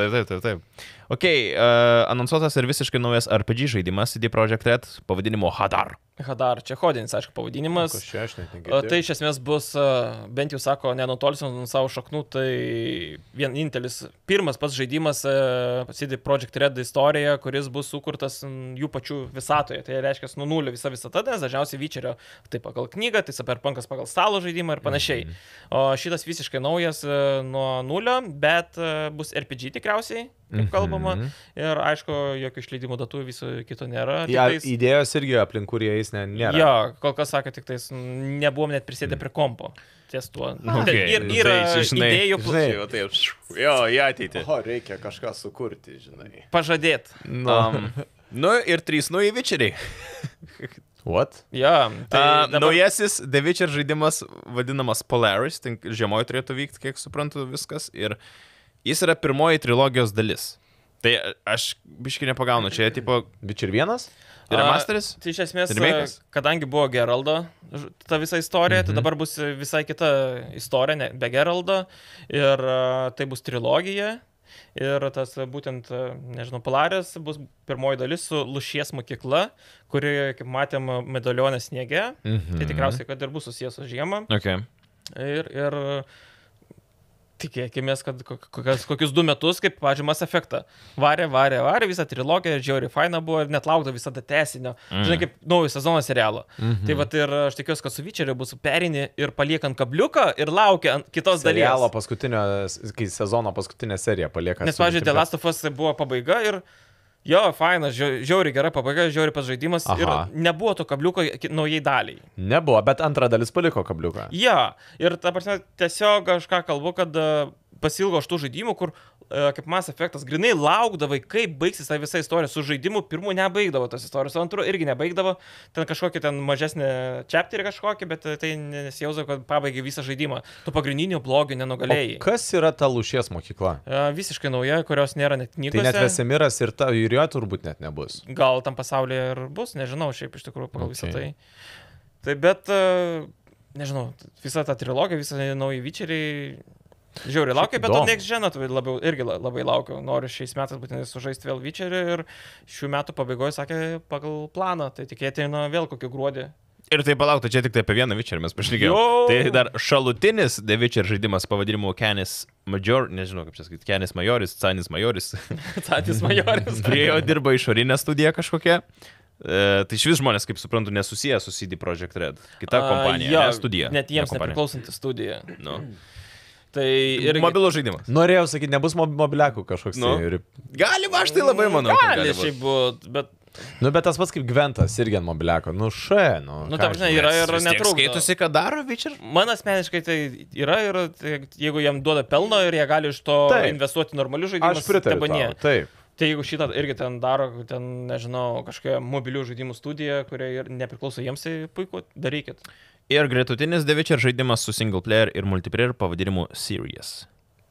Ok, anonsuotas ir visiškai naujas RPG žaidimas CD Projekt Red pavadinimu Hadar. Hadar, čia hodinis, aišku, pavadinimas. Tai iš esmės bus, bent jau sako, nenutolsim nuo savo šaknų, tai vienintelis, pirmas pats žaidimas CD Projekt Red istorija, kuris bus sukurtas jų pačių visatoje. Tai reiškia, nuo nulio visa visata, nes dažniausiai Witcherio, tai pagal knygą, tai Cyberpunkas pagal stalo žaidimą ir panašiai. O šitas visiškai naujas nuo nulio, bet bus RPG tikriausiai, kaip kalbama. Ir aišku, jokių išleidimo datų viso kito nėra. Idėjos irgi aplink kurį jais nėra. Jo, kol kas sakė, tik tais nebuvom net prisėdę prie kompo. Ties tuo. Ir yra idėjų pusė. Jo, į ateitį. O, reikia kažką sukurti, žinai. Pažadėt. Nu ir 3 nauji Witcheriai. What? Ja, dabar... Naujasis The Witcher žaidimas vadinamas Polaris, tai žiemoje turėtų vykti, kiek suprantu viskas. Ir jis yra pirmoji trilogijos dalis. Tai aš biškai nepagaunu, čia tipo... Witcher 1? Remasteris? Tai iš esmės, kadangi buvo Geraldo ta visa istorija, tai dabar bus visai kita istorija, be Geraldo. Ir tai bus trilogija. Ir tas būtent, nežinau, Polaris bus pirmoji dalis su Lušies mokykla, kuri, kaip matėm, medalionė sniege. Tai tikriausiai, kad ir bus susijęs su žiema. Okay. Ir tikėkimės, kad kokius 2 metus, kaip, pavyzdžiui, Mass Effectą. Varė, visą trilogiją, žiauriai faina buvo ir net laukdavo visada tęsinio. Žinai, kaip naujo sezono serialo. Tai vat ir aš tikiuosi, kad su Witcheriu bus perini ir paliekant kabliuką ir laukia kitos dalies. Serialo paskutinio, kai sezono paskutinė serija palieka. Nes, pavyzdžiui, The Last of Us buvo pabaiga ir jo, fainas, žiauriai gera pabaiga, žiauriai pats žaidimas. Ir nebuvo to kabliuko naujai daliai. Nebuvo, bet antra dalis paliko kabliuką. Ja, ir ta prasme, tiesiog aš ką kalbu, kad pasilgo aš tų žaidimų, kur kaip Mass Effectas, grinai laukdavai, kaip baigsis ta visa istorija. Su žaidimu pirmų nebaigdavo tos istorijos, su antru irgi nebaigdavo. Ten kažkokį ten mažesnį chapterį kažkokį, bet tai nesijausdavo, kad pabaigai visą žaidimą. Tu pagrindinio blogio nenugalėjai. O kas yra ta Lušies mokykla? Visiškai nauja, kurios nėra net knygose. Tai net Vesemiras ir jo turbūt net nebus. Gal tam pasaulyje ir bus, nežinau, šiaip iš tikrųjų pagal visą tai. Tai bet, nežinau, visa ta trilogija, visa nauji Witcheriai. Žiauriai laukiu, bet Next Gen irgi labai laukiu. Noriu šiais metais būtinai sužaisti vėl Witcherį ir šių metų pabaigoje sakė pagal planą, tai tikėtina vėl kokį gruodį. Ir tai palaukta, čia tik tai apie vieną Witcherį mes pašnekėjome. Tai dar šalutinis The Witcher žaidimas pavadinimu Canis Major, nežinau kaip čia sakyti, Canis Majoris, Canis Majoris. Canis Majoris. Prie jo dirba išorinė studija kažkokia. Tai iš vis žmonės, kaip suprantu, nesusiję su CD Projekt Red. Kita kompanija, studija. Net jiems nepriklausanti studija. Nu. Tai irgi... Mobilus žaidimas. Norėjau sakyti, nebus mobiliakų kažkoks. Galima, aš tai labai manau. Gali šiaip būt, bet... Bet tas pats kaip Gventas irgi ant mobiliako. Nu, ta prasme, yra ir netrūksta. Skaitosi, ką daro Witcher? Man asmeniškai tai yra ir jeigu jiem duoda pelno ir jie gali iš to investuoti normalius žaidimus, aš pritariu. Taip. Tai jeigu šitą irgi ten daro, ten, nežinau, kažkokia mobilių žaidimų studija, kurie nepriklauso jiems, tai puiku, darykit. Ir gretutinis The Witcher žaidimas su single player ir multiplayer pavadinimu Serious.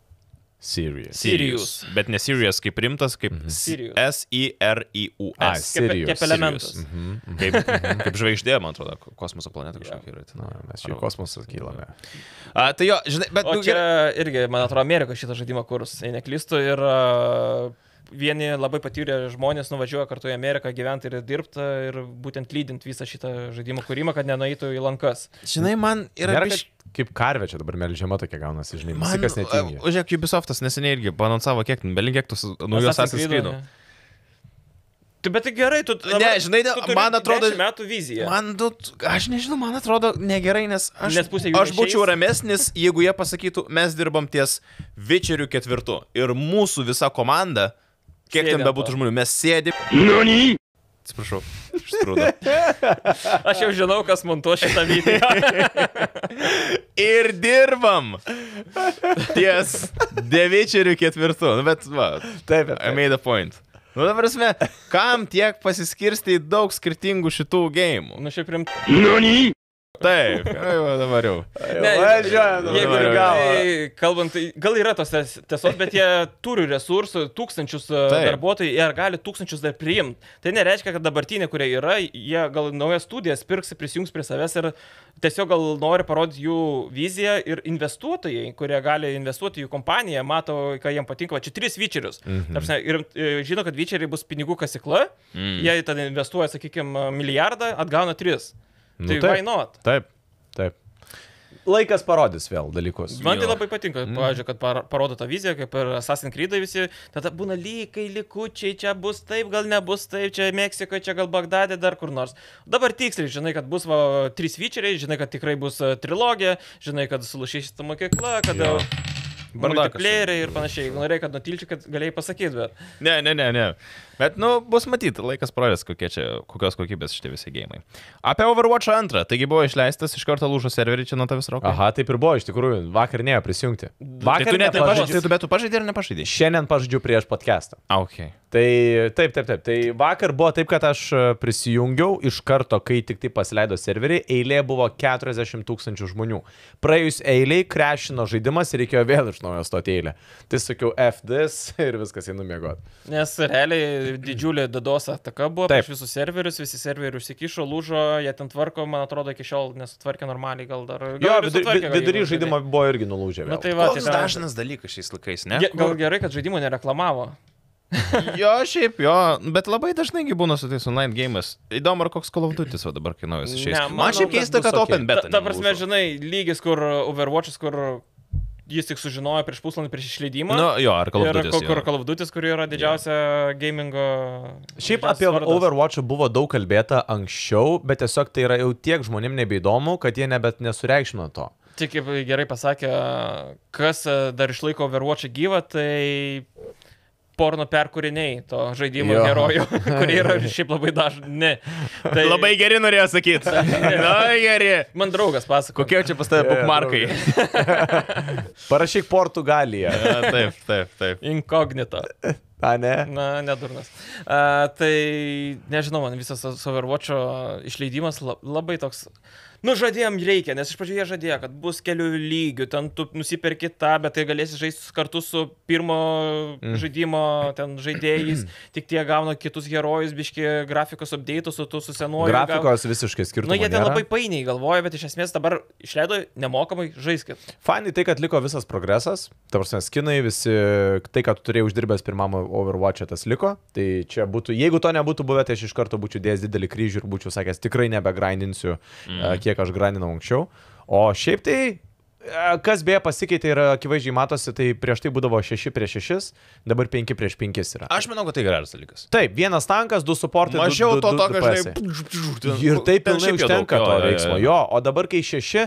Bet ne Serious kaip rimtas, kaip S-I-R-I-U-S. Kaip elementas. Kaip žvaigždė, man atrodo, kosmoso planeta kažkokia yra. Mes čia į kosmosą kylame. Tai jo, žinai, bet... O čia irgi, man atrodo, Amerika šitą žaidimą kurs, jei neklystu, ir... Vieni labai patyrę žmonės nuvažiuoja kartu į Ameriką gyventi ir dirbti ir būtent lydint visą šitą žaidimų kūrimą, kad nenueitų į lankas. Žinai, man yra... Kaip karvė čia dabar melžiama tokia gaunasi, žinai, visi kas netingi. Žiūrėk, Ubisoftas neseniai irgi anonsavo kiek, belinkiek tus naujos Assassin's Creed. Bet tai gerai, tu... Ne, žinai, man atrodo... 10 metų vizija. Aš nežinau, man atrodo negerai, nes aš būčiau ramesnis, jeigu jie pasakytų, mes dirbam ties Witcheriu 4 ir mūsų visa komanda, kiek ten bebūtų žmonių, mes sėdim... Nani? Atsiprašau, išsprūdo. Aš jau žinau, kas montuos šitą video. Ir dirbam ties The Witcheriu 4. Nu, bet va, I made a point. Nu, dabar esmė, kam tiek pasiskirsti daug skirtingų šitų gėjimų? Nu, šiaip rimtai. Nani? Taip, dabar jau. Kalbant, gal yra tos tiesos, bet jie turi resursų, tūkstančius darbuotojų, jie gali tūkstančius dar priimti. Tai nereiškia, kad dabartinė, kurie yra, jie gal naujas studijas pirks, prisijungs prie savęs ir tiesiog gal nori parodyti jų viziją ir investuotojai, kurie gali investuoti į jų kompaniją, mato, ką jiems patinka. Va, čia 3 Witcherius. Ir žino, kad Witcheriai bus pinigų kasykla, jie tada investuoja, sakykime, milijardą, atgauna 3. Tai why not? Taip. laikas parodys vėl dalykus. Man tai labai patinka, pavyzdžiui, kad parodo tą viziją, kaip ir Assassin's Creed visi, tada būna likučiai, čia bus taip, gal nebus taip, čia Meksikoje, čia gal Bagdade, dar kur nors. Dabar tiksliai, žinai, kad bus 3 featureai, žinai, kad tikrai bus trilogija, žinai, kad sulušys ta mokykla, kad multiplayeriai ir panašiai. Jeigu norėjai, kad nutilčiai, kad galėjai pasakyti, bet... Ne. Bet, bus matyti, laikas praras, kokios kokybės šitie visi gėjimai. Apie Overwatch 2, taigi buvo išleistas, iš karto lūžo serverį čia nuo tavęs Rokai. Aha, taip ir buvo, iš tikrųjų, vakar neėjo prisijungti. Vakar tu pažaidė ar nepažaidė? Šiandien pažaidžiu prieš podcastą. Okay. Tai taip. Tai vakar buvo taip, kad aš prisijungiau iš karto, kai tik tai pasileido serverį, eilė buvo 40 000 žmonių. Praėjus eiliai, crashino žaidimas ir reikėjo vėl iš naujo stoti eilę. Tai sakiau FDS ir viskas einu miegoti. Nes realiai didžiulė DDoS ataka buvo prieš visus serverius, visi serveriai užsikišo, lūžo, jie ten tvarko, man atrodo, iki šiol nesutvarkė normaliai, gal dar... Jo, vidury žaidimo buvo irgi nulūžę vėl. Na, tai va, koks dažnas dalykas šiais laikais, ne? Gal gerai, kad žaidimo nereklamavo. Jo, šiaip jo, bet labai dažnai būna su tais online game'as. Įdomu, ar koks Call of Duty dabar kainuojas išeis. Man šiaip keista, kad open beta. Ta prasme, žinai, lygis, kur Overwatch'as, kur jis tik sužinojo prieš pusvalandį prieš išleidimą. Nu, jo, ar Call of Duty. Ir Call of Duty, kur yra didžiausia gamingo... Šiaip apie Overwatch'ą buvo daug kalbėta anksčiau, bet tiesiog tai yra jau tiek žmonėm nebeįdomu, kad jie nebet nesureikšmino to. Tik kaip gerai pasakė, kas dar išlaiko Overwatch'ą gyvą, tai porno perkūriniai to žaidimo herojų, kurie yra šiaip labai dažni. Tai... Labai geri norėjo sakyti. Labai geri. Man draugas pasako. Kokie čia pas tave bookmarkai? Parašyk Portugalija. Taip. Inkognito. A, ne? Na, nedurnas. Tai, nežinau, man visas Overwatch'o išleidimas labai toks... Nu, žadėjom reikia, nes iš pradžių jie žadėjo, kad bus kelių lygių, ten tu nusiperki tą, bet tai galėsi žaisti kartu su pirmo žaidimo ten žaidėjais, tik tie gauna kitus herojus, biški grafikos update'us, su senuoju. Grafikos visiškai skirtumų. Nu, jie ten labai painiai galvoja, bet iš esmės dabar išleido nemokamai, žaiskit. Fainai tai, kad liko visas progresas, ta prasme, skinai, visi, tai, kad tu turėjai uždirbęs pirmam Overwatch'e, tas liko, tai čia būtų, jeigu to nebūtų buvę, tai aš iš karto būčiau dėjęs didelį kryžių ir būčiau sakęs, tikrai nebegrindinsiu, kiek aš grindinau anksčiau. O šiaip tai, kas beje pasikeitė ir akivaizdžiai matosi, tai prieš tai būdavo 6-6, dabar 5-5 yra. Aš manau, kad tai geras dalykas. Taip, vienas tankas, 2 suportai, mažiau to tokio, žinai. Ir taip pilnai užtenka to veiksmo. Jo, o dabar kai 6...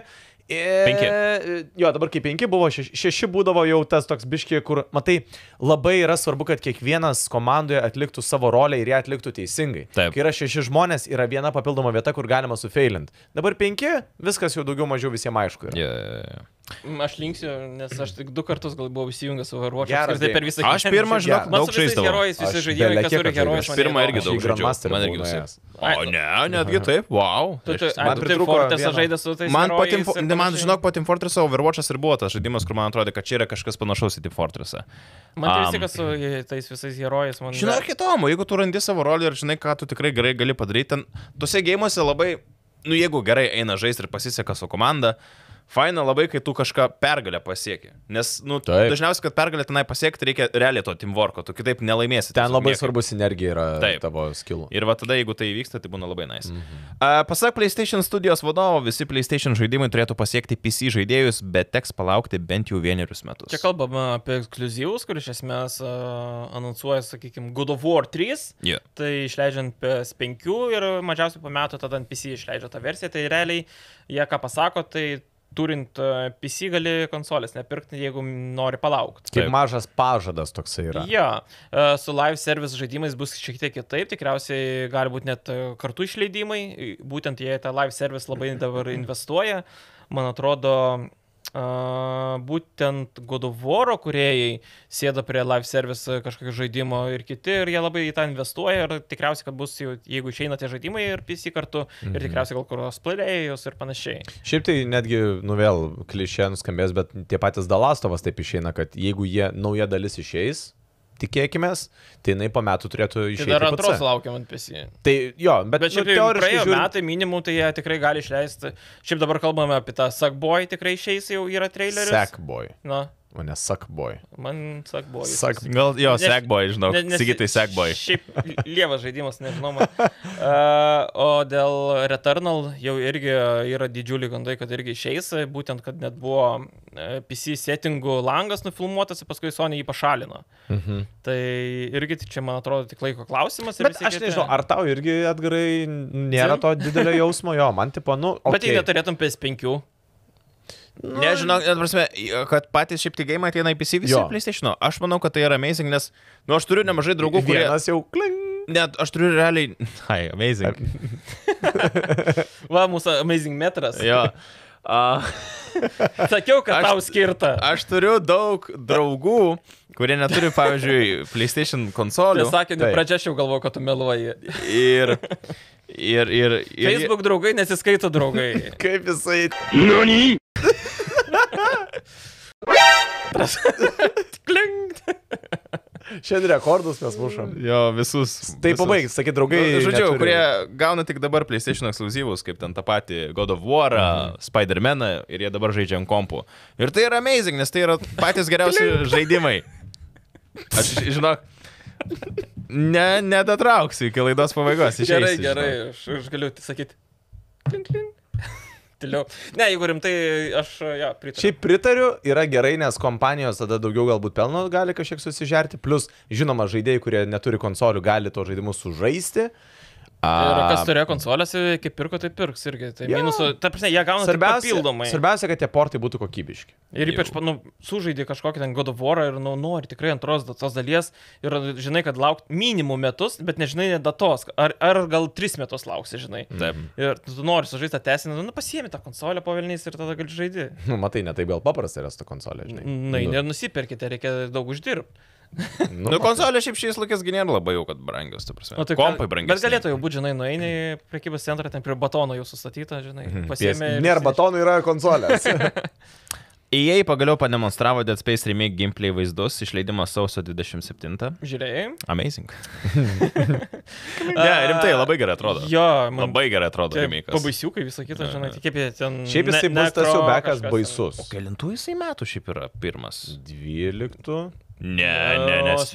5. Jo, dabar kai 5 buvo, 6 būdavo jau tas toks biški, kur, matai, labai yra svarbu, kad kiekvienas komandoje atliktų savo rolę ir ją atliktų teisingai. Taip. Kai yra 6 žmonės, yra viena papildoma vieta, kur galima sufeilint. Dabar 5, viskas jau daugiau mažiau visiems aišku yra. Yeah. Aš linksiu, nes aš tik 2 kartus gal buvau įsijungęs su Overwatch'u. Aš pirmą, žinok, daug žaisdavau. Herojais, visi žaidėjai, kas turi herojus. Pirmą irgi daug žaidžiau. Man irgi visai. O ne, netgi taip, wow. Man pritrūko Fortressą žaidė su tais herojais. Man, žinok, po Team Fortress'o Overwatch'as ir buvo tas žaidimas, kur man atrodė, kad čia yra kažkas panašaus į Team Fortress'ą. Man tai vis tik su tais visais herojais. Žinok, įdomu, jeigu tu randi savo rolę ir žinai, ką tu tikrai gerai gali padaryti, ten tuose gėjimuose labai, jeigu gerai eina žaisti ir pasiseka su komanda, faina labai, kai tu kažką pergalę pasieki. Nes, dažniausiai, kad pergalę tenai pasiekti, reikia realiai to teamworko, tu kitaip nelaimėsi. Ten labai svarbus sinergija yra tavo skillų. Ir va tada, jeigu tai įvyksta, tai būna labai nice. Pasak PlayStation studijos vadovo, visi PlayStation žaidimai turėtų pasiekti PC žaidėjus, bet teks palaukti bent jau 1 metus. Čia kalbama apie ekskliuzyvus, kur iš esmės anonsuoja, sakykime, God of War 3. Yeah. Tai išleidžiant PS5 ir mažiausiai po metų tada ant PC išleidžia tą versiją. Tai realiai jie ką pasako, tai turint PC gali konsolės nepirkti, jeigu nori palaukti. Kaip mažas pažadas toksai yra. Ja, su live service žaidimais bus šiek tiek kitaip, tikriausiai gali būti net kartu išleidimai, būtent jie tą live service labai dabar investuoja. Man atrodo, būtent God of War'o kūrėjai sėda prie live service kažkokio žaidimo ir kiti, ir jie labai į tą investuoja ir tikriausiai, kad bus, jeigu išeina tie žaidimai ir PC kartu, ir tikriausiai gal crossplay'us ir panašiai. Šiaip tai netgi, vėl klišė nuskambės, bet tie patys The Last of Us taip išeina, kad jeigu nauja dalis išeis, tikėkimės, tai jinai po metų turėtų išeiti. Tai dar antros laukiam ant PC. Tai jo, bet šiaip praėjo metai minimum, tai jie tikrai gali išleisti. Šiaip dabar kalbame apie tą Sackboy, tikrai išeis, jau yra traileris. Sackboy. Na, O ne Sackboy. Man Sackboy. Gal jo, Sackboy, žinau. Sigitai Sackboy. Šiaip lievas žaidimas, nežinau. O dėl Returnal jau irgi yra didžiuliai gandai, kad irgi išeis, būtent, kad net buvo PC settingų langas nufilmuotas, paskui Sony jį pašalino. Tai irgi čia, man atrodo, tik laiko klausimas. Bet aš nežinau, ar tau irgi, Edgarai, nėra to didelio jausmo, jo, man tipo, Bet jei neturėtum PS5. Nežinau, kad patys šiaip tik game ateina į PC visi PlayStation. Aš manau, kad tai yra amazing, nes, aš turiu nemažai draugų, kurie... Vienas jau kling. Net aš turiu realiai... Ai, amazing. Va, mūsų amazing metras. Jo. Sakiau, kad tau skirta. Aš turiu daug draugų, kurie neturi, pavyzdžiui, PlayStation konsolių. Sakiniu, pradžia aš jau galvoju, kad tu meluoji. Ir Facebook draugai nesiskaito draugai. Kaip jisai... Nani? Klingt. Šiandien rekordus mes mušam. Jo, visus. Tai pabaig, sakyt, draugai. Žodžiu, kurie gauna tik dabar PlayStation ekskliuzyvus, kaip ten tą patį God of War, Spider-Maną, ir jie dabar žaidžia ant kompų. Ir tai yra amazing, nes tai yra patys geriausi žaidimai. Aš, žinok, nedatrauksiu iki laidos pabaigos. Gerai, aš galiu sakyti. Klink. Ne, jeigu rimtai, aš pritariu. Šiaip pritariu, yra gerai, nes kompanijos tada daugiau galbūt pelno gali kažkiek susižerti, plus, žinoma, žaidėjai, kurie neturi konsolių, gali to žaidimus sužaisti. Ir kas turėjo konsolės, kaip pirko, tai pirks irgi. Tai minusų, ta prasme, jie gauna papildomai. Svarbiausia, kad tie portai būtų kokybiški. Ir ypač, sužaidė kažkokį ten God of War ir nori tikrai antros datos dalies ir žinai, kad laukti minimum metus, bet nežinai datos. Ar gal 3 metus lauksi, žinai. Taip. Ir tu nori sužaisti tą tesinį, pasiemi tą konsolę po velniais ir tada gali žaidži. Matai, ne taip gal paprastai yra su tą konsolę, žinai. Nenusipirkite, reikia daug uždirbti. Konsolė šiaip šiais laikais nėra labai jau, kad brangios, tu prasme. Kompai brangios. Bet galėtų jau būti, žinai, nueini į prekybos centrą, ten prie batono jau sustatyta, žinai, pasiėmė. Nėra batonų, yra konsolės. EA pagaliau pademonstravo Dead Space Remake gameplay vaizdus, išleidimas sausio 27. Žiūrėjai? Amazing. Ne, rimtai, labai gerai atrodo. Jo, labai gerai atrodo remake'as. Pabaisiukai visą kitą, žinai, kaip jie ten... Šiaip jisai bus tas jau bekas baisus. O kelintų jisai metų šiaip yra pirmas? 12. Ne, nes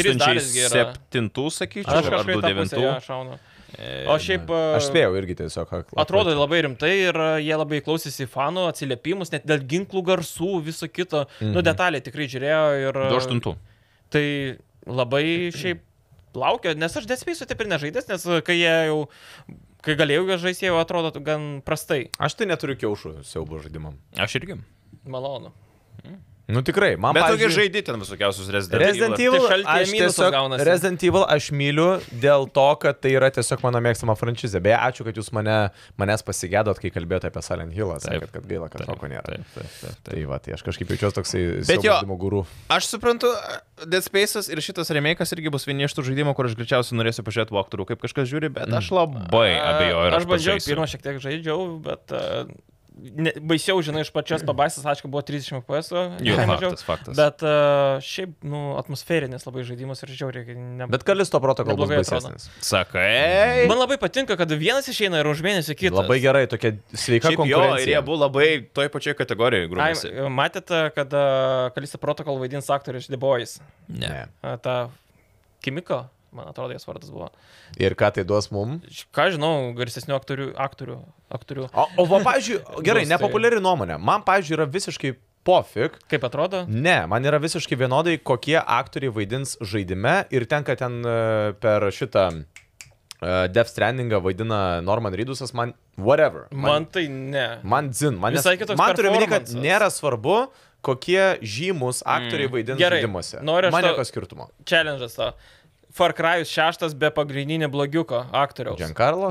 2007, sakyčiau, ar 2009. O šiaip... Aš spėjau irgi tiesiog. Atrodo labai rimtai ir jie labai klausėsi fanų atsiliepimus, net dėl ginklų garsų, viso kito. Detalė tikrai žiūrėjo ir... 2008. Tai labai šiaip laukia, nes aš Dead Space'o taip ir nežaidęs, nes kai jie jau... Kai galėjau žaisti, jau atrodo gan prastai. Aš tai neturiu kiaušų siaubo žaidimam. Aš irgi. Malonu. Nu tikrai, man bet tokie žaidži ten visokiausius Resident Evil. Resident Evil aš myliu dėl to, kad tai yra tiesiog mano mėgstama franšizė. Beje, ačiū, kad jūs manęs pasigėdot, kai kalbėjote apie Silent Hillą, sakėt, kad gaila, kad toko nėra. Tai va, tai aš kažkaip jaučiuosi toksai siaubos guru. Aš suprantu, Dead Space'as ir šitas remake'as irgi bus vieni iš tų žaidimų, kur aš greičiausiai norėsiu pažiūrėti walkthrough, kaip kažkas žiūri, bet aš labai abejoju. Aš bandžiau, pirmą šiek tiek žaidžiau, bet... Baisiau, žinai, iš pačios pabaisas, aišku, buvo 30 FPS. Faktas. Bet šiaip, atmosferinis labai žaidimas ir žiauriai. Bet Kalisto Protocol bus baisesnis. Sakai. Man labai patinka, kad vienas išeina ir už mėnesį kitas. Labai gerai, tokia sveika konkurencija. Jo, ir jie buvo labai toj pačioj kategorijoje grūmėsi. Matėte, kad Kalisto Protocol vaidins aktorius iš The Boys? Ne. Ta Kimiko? Man atrodo, jos vardas buvo. Ir ką tai duos mum? Ką žinau, garsesnių aktorių. O va, pavyzdžiui, gerai, nepopuliari nuomonė. Man, pavyzdžiui, yra visiškai pofik. Kaip atrodo? Ne, man yra visiškai vienodai, kokie aktoriai vaidins žaidime ir tenka ten per šitą Death Strandingą vaidina Norman Reedusas, man whatever. Man tai ne. Man dzin. Man turiu minėti, kad nėra svarbu, kokie žymus aktoriai vaidins žaidimuose. Man nieko skirtumo. Challenge'as to. Far Cry'us 6 be pagrindinio blogiuko aktoriaus. Giancarlo?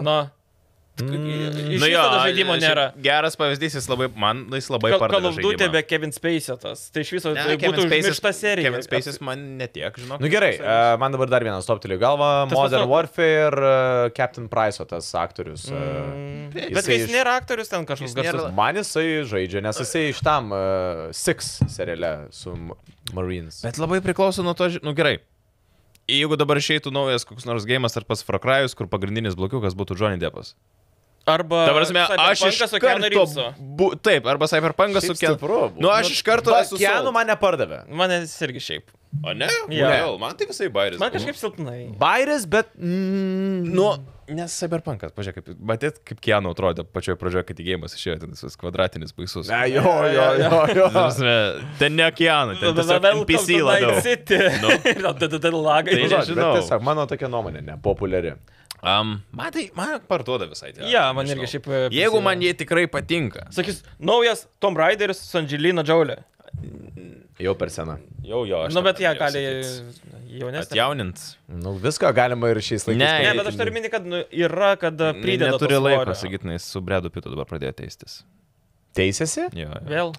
Iš viso žaidimo nėra. Geras pavyzdys, jis labai pardavė žaidimą. Call of Duty be Kevin Spacey tas. Tai iš viso tai būtų užmiršta serija. Kevin Spacey man netiek, žinok. Nu gerai, man dabar dar vienas toptelį galva. Modern Warfare, Captain Price'o tas aktorius. Bet jis nėra aktorius ten kažkoks garsus. Man jisai žaidžia, nes jisai iš tam Six seriale su Marines. Bet labai priklauso nuo to, nu gerai. Jeigu dabar išeitų naujas koks nors geimas ar pas Far Cry'us, kur pagrindinis blokiukas būtų Johnny Deppas. Arba... Ta prasme, aš iš su Keanu karto... Reevesu. Taip, arba Cyberpunkas su Keanu. Stipru. Nu, aš iš karto esu Keanu sold. man nepardavė. Mane jis irgi šiaip. O ne? Jo. Ne, man tai visai bairis. Man kažkaip silpnai. Bairis, bet... Nu, nes Cyberpunkas, pažiūrėk, matėt, kaip Keanu atrodė pačioje pradžioje, kai įgėjimas išėjo, ten visas kvadratinis baisus. Ne, jo. Ten ne Keanu, ten tiesiog NPC labiau. Lagai. Tai Bet nežinau. tiesiog mano tokia nuomonė, nepopuliari. Man parduoda visai. Ja, man irgi šiaip... Jeigu man jie tikrai patinka. Sakys, naujas Tomb Raideris su Angelina Jolie. Jau per sena. Jo, aš. Nu, bet ją gali jaunesnė. Atjaunint. Nu, viską galima ir šiais laikais. Ne, bet aš turiu minį, kad yra, kad prideda. Neturi laiko, sakytinai, su Bredu Pitu dabar pradėjo teistis. Teisėsi? Jo. Vėl.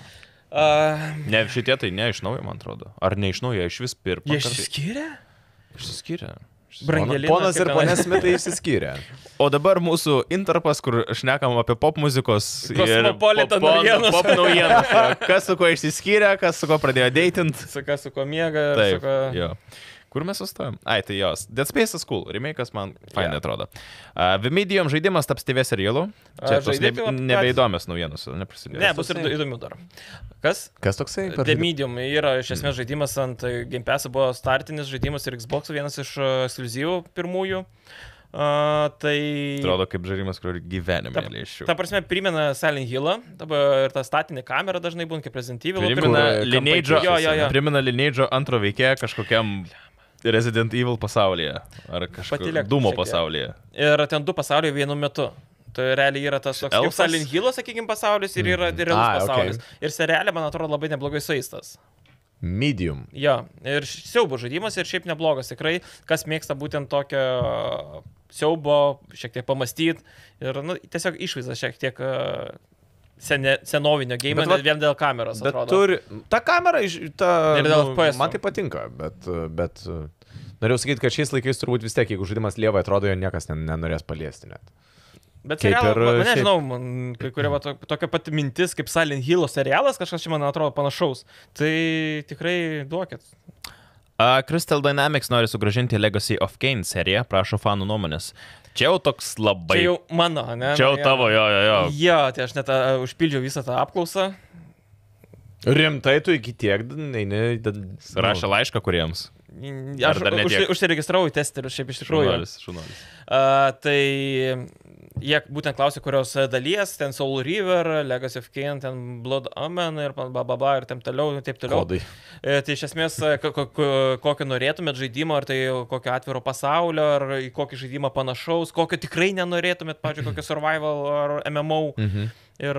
Ne, šitie tai ne iš naujo, man atrodo. Ar ne iš naujo, iš vis pirmo. Jie išsiskyrė? Išsiskyrė. Brangelina. Ponas ir ponė Smitai išsiskyrė. O dabar mūsų interpas, kur šnekam apie pop muzikos Cosmopolitan naujienos. Pop naujienos. Kas su kuo išsiskyrė, kas su kuo pradėjo deitint. Su kuo miega. Taip, jo. Kur mes sustojom? Ai, tai jos. Dead Space is cool. Remake'as man fainai atrodo. Vimedium žaidimas taps TV serialu. Čia tos nebeįdomios naujienos, neprasidėjo. Ne, bus ir įdomių dar. Kas? Kas toksai? The Medium yra iš esmės žaidimas ant Game Pass'o, buvo startinis žaidimas ir Xbox vienas iš ekskliuzyvų pirmųjų. Tai... Atrodo kaip žaidimas, kur gyvenime leisčiau. Ta prasme, primena Silent Hill'ą, ir ta statinė kamera dažnai būna kaip Resident Evil. Primena Lineage'o antro veikėją kažkokiam Resident Evil pasaulyje. Ar kažkokiam Dūmo pasaulyje. Ir ten du pasauliai vienu metu. Tai realiai yra tas toks kaip Silent Hill'o, sakykime, pasaulis ir yra realus pasaulis. Ir serialė, man atrodo, labai neblogai sueistas. Medium. Jo, ir siaubo žaidimas ir šiaip neblogas. Tikrai, kas mėgsta būtent tokio siaubo, šiek tiek pamastyti. Ir tiesiog išvaizda šiek tiek senovinio game, vien dėl kameros. Bet atrodo. turi... Ta kamera, man tai patinka, bet norėjau sakyti, kad šiais laikais turbūt vis tiek, jeigu žaidimas lievai atrodo, jo niekas nenorės paliesti net. Bet serialas, nežinau, kai kuria tokia pati mintis, kaip Silent Hill'o serialas, kažkas čia man atrodo panašaus. Tai tikrai duokit. Crystal Dynamics nori sugrąžinti Legacy of Kain seriją, prašo fanų nuomonės. Čia jau toks labai... Čia jau mano, ne? Čia jau tavo, jo. Jo, tai aš net užpildžiau visą tą apklausą. Rimtai tu iki tiek, Rašė laišką kuriems. Aš užsiregistravau į testerius, šiaip iš tikrųjų. Šunolis. Tai jie būtent klausė, kurios dalies, ten Soul River, Legacy of Kain, ten Blood Omen ir ir taip toliau. Kodai. Tai iš esmės, kokio norėtumėt žaidimo, ar tai kokio atviro pasaulio, ar į kokį žaidimą panašaus, kokio tikrai nenorėtumėt, pavyzdžiui, kokio survival ar MMO. Ir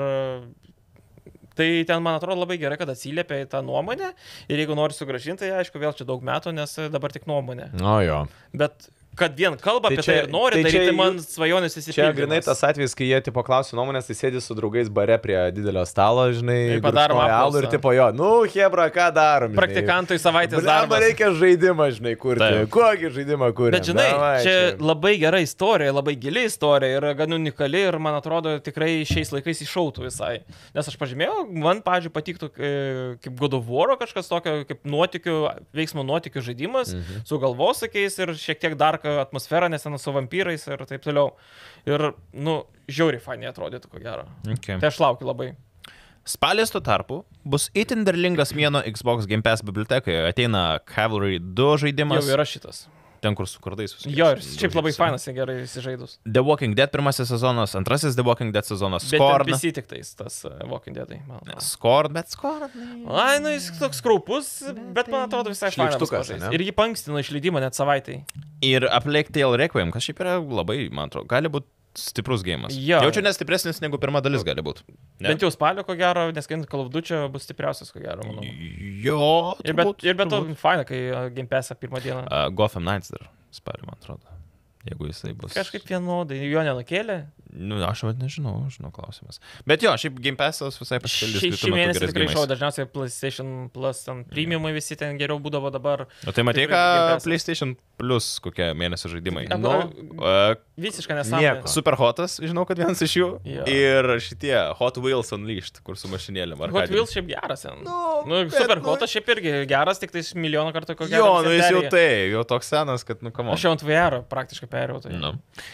tai ten, man atrodo, labai gerai, kad atsiliepia į tą nuomonę ir jeigu nori sugrąžinti, tai aišku, vėl čia daug metų, nes dabar tik nuomonė. O jo. Bet kad vien kalba apie tai ir nori daryti, man svajonės įsipildys. Čia grinai tas atvejis, kai jie tipo klausia nuomonės, tai sėdi su draugais bare prie didelio stalo, žinai, padarom alų ir tipo jo, hebra, ką darom? Praktikantui savaitės darbas. Man reikia žaidimą, žinai, kurti. Kokį žaidimą kurti? Bet žinai, čia labai gera istorija, labai gili istorija ir gan unikali ir man atrodo tikrai šiais laikais iššautų visai. Nes aš pažymėjau, man, pavyzdžiui, patiktų kaip God of War kažkas tokio, kaip veiksmo nuotykių žaidimas su galvosakiais ir šiek tiek dar atmosferą, nes ten su vampyrais ir taip toliau. Ir, žiauriai fainiai atrodytų, ko gero. Okay. Tai aš laukiu labai. Spalis tuo tarpu bus itin derlingas mėnuo Xbox Game Pass bibliotekoje. Ateina Cavalry 2 žaidimas. Jau yra šitas. Ten, kur su kardais visus. Jo, ir šiaip labai fainas, gerai įsižaidus. The Walking Dead pirmasis sezonas, antrasis The Walking Dead sezonas. Scorn. Bet visi tik tais, tas Walking Deadai. Scorn, bet Scorn. Ai, jis toks kraupus, bet man atrodo visai fainas. Ir jį pankstino išleidimą net savaitai. Ir A Plague Tale Requiem, kas šiaip yra labai, man atrodo, gali būti stiprus gėjimas. Jo. Jaučiu nestipresnis negu pirma dalis gali būti. Bent jau spalio, ko gero, nes Call of Duty bus stipriausias, ko gero, manau. Jo. Ir bet to faina, kai Game Pass'ą pirmą dieną. Gotham Knights dar spalio, man atrodo. Jeigu jisai bus... Kažkaip vienodai, jo nenukėlė? Aš nežinau klausimas. Bet jo, šiaip Game Pass'as visai pasipildys. Šį mėnesį tikrai šau, dažniausiai PlayStation Plus, ten premiumai visi ten geriau būdavo dabar. O tai matai, ką PlayStation Plus kokie mėnesio žaidimai? Visiškai nesąmonė. Super Hotas, žinau, kad vienas iš jų. Jo. Ir šitie Hot Wheels Unleashed, kur su mašinėlėm. Hot Wheels šiaip geras. Super Hotas šiaip irgi geras, tik tais milijoną kartų ko gero. Jo, jis jau tai, jau toks senas, kad, Aš jau ant VR praktiškai perėjau. Tai.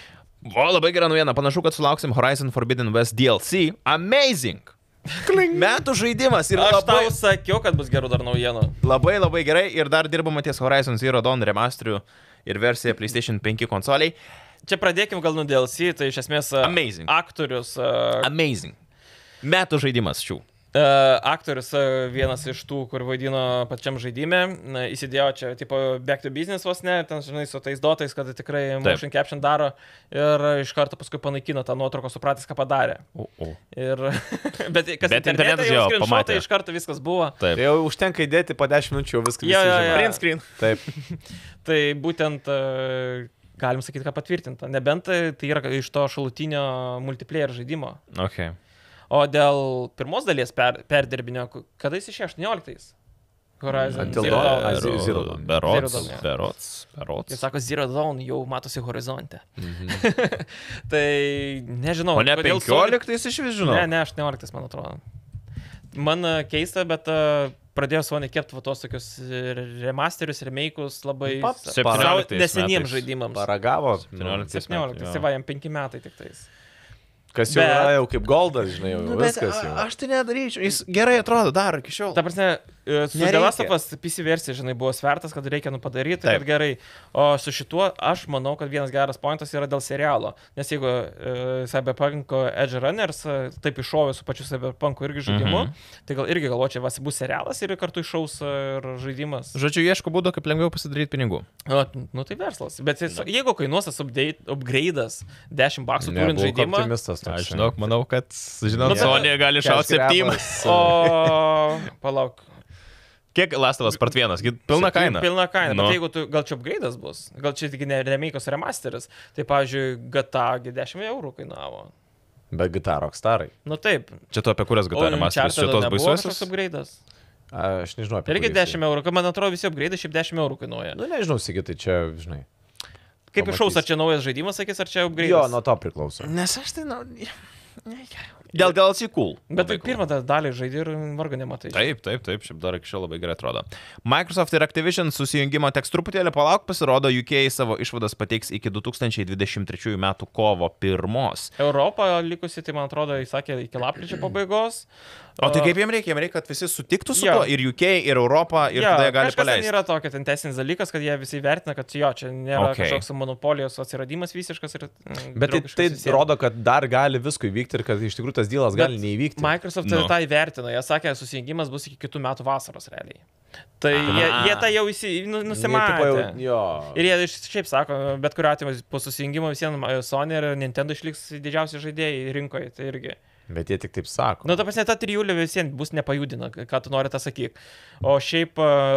O, labai gera naujiena. Panašu, kad sulauksim Horizon Forbidden West DLC. Amazing! Metų žaidimas ir Aš labai, tau sakiau, kad bus gerų dar naujienų. labai labai gerai. Ir dar dirbama ties Horizon Zero Dawn remasteriu ir versija PlayStation 5 konsoliai. Čia pradėkim gal nuo DLC, tai iš esmės Amazing. aktorius. Amazing. Metų žaidimas šių. Aktorius vienas iš tų, kur vaidino pačiam žaidime, įsidėjo čia, tipo, back to business vos ne, ten, žinai, su tais dotais, kad tikrai motion caption daro ir iš karto paskui panaikino tą nuotrauką, supratęs, ką padarė. Ir, bet kas internetas jau pamatė. Iš karto viskas buvo. Taip. Jau užtenka įdėti po 10 minučių, jau viskas. Print screen. Taip. Tai būtent galim sakyti, ką patvirtinta. Nebent tai yra iš to šalutinio multiplayer žaidimo. Okay. O dėl pirmos dalies perdirbinio, kada jis išėjo 18? Horizon Zero Dawn. Berots. Jis sako, Zero Dawn jau matosi horizonte. Tai nežinau. O ne 15 iš vis žinau? Ne, 18 man atrodo. Man keista, bet pradėjo Sony kepti tos tokius remasterius, remake'us labai neseniems žaidimams. Paragavo. 17, tai va, jam 5 metai tik tais. Kas jau yra jau kaip goldas, žinai, jau viskas jau. Aš tai nedaryčiau, jis gerai atrodo dar iki šiol. Ta prasme, su The Last of Us PC versija, žinai, buvo svertas, kad reikia padaryti, kad gerai. O su šituo aš manau, kad vienas geras pointas yra dėl serialo. Nes jeigu Cyberpunk Edge Runners taip iššovė su pačiu Cyberpunk irgi žaidimu, tai gal irgi galvočiau, vas bus serialas ir kartu iššaus ir žaidimas. Žodžiu, ieško būdo, kaip lengviau pasidaryti pinigų. Nu tai verslas. Bet jeigu kainuos tas upgrade'as $10 turint žaidimą. Aš žinok, manau, kad, žinot, Sony gali šauti 7. O, palauk. Kiek Last of Us Part 1? Pilna kaina. Pilna kaina. Bet jeigu tu, gal čia upgrade'as bus, gal čia tik ne remake'as, remasteris, tai pavyzdžiui, GTA €10 kainavo. Bet GTA Rockstarai. Nu taip. Čia tu apie kurias GTA remasteris? Čia tos baisiosios? Upgrade'as. Aš nežinau apie. Irgi €10, man atrodo, visi upgrade'ai šiaip €10 kainuoja. Nu nežinau, Sigitai, čia, žinai. Kaip iššaus, ar čia naujas žaidimas, sakys, ar čia upgrade'as? Jo, nuo to priklauso. Nes aš tai, dėl DLC cool. Bet tai pirmą dalį žaidį ir vargo nematai. Taip, šiaip dar iki šiol labai gerai atrodo. Microsoft ir Activision susijungimo teks truputėlį palauk, pasirodo, UK savo išvadas pateiks iki 2023 metų kovo 1. Europa likusi, tai man atrodo, jis sakė iki lapkričio pabaigos. O tai kaip jiems reikia, kad visi sutiktų su tuo, ir UK, ir Europa, ir tada jie gali paleisti. Tai yra tokia tesinis dalykas, kad jie visi vertina, kad jo, čia nėra kažkoks monopolijos atsiradimas visiškas. Bet tai rodo, kad dar gali visko įvykti ir kad iš tikrųjų tas dylas gali neįvykti. Microsoft tą įvertino, jie sakė, susijungimas bus iki kitų metų vasaros realiai. Tai jie tą jau nusimatė. Ir jie šiaip sako, bet kuriuo atveju po susijungimo visiems Sony ir Nintendo išliks didžiausi žaidėjai rinkoje. Tai irgi. Bet jie tik taip sako. Nu, ta prasme, ta trijulė visiems bus nepajudina, ką tu nori tą sakyk. O šiaip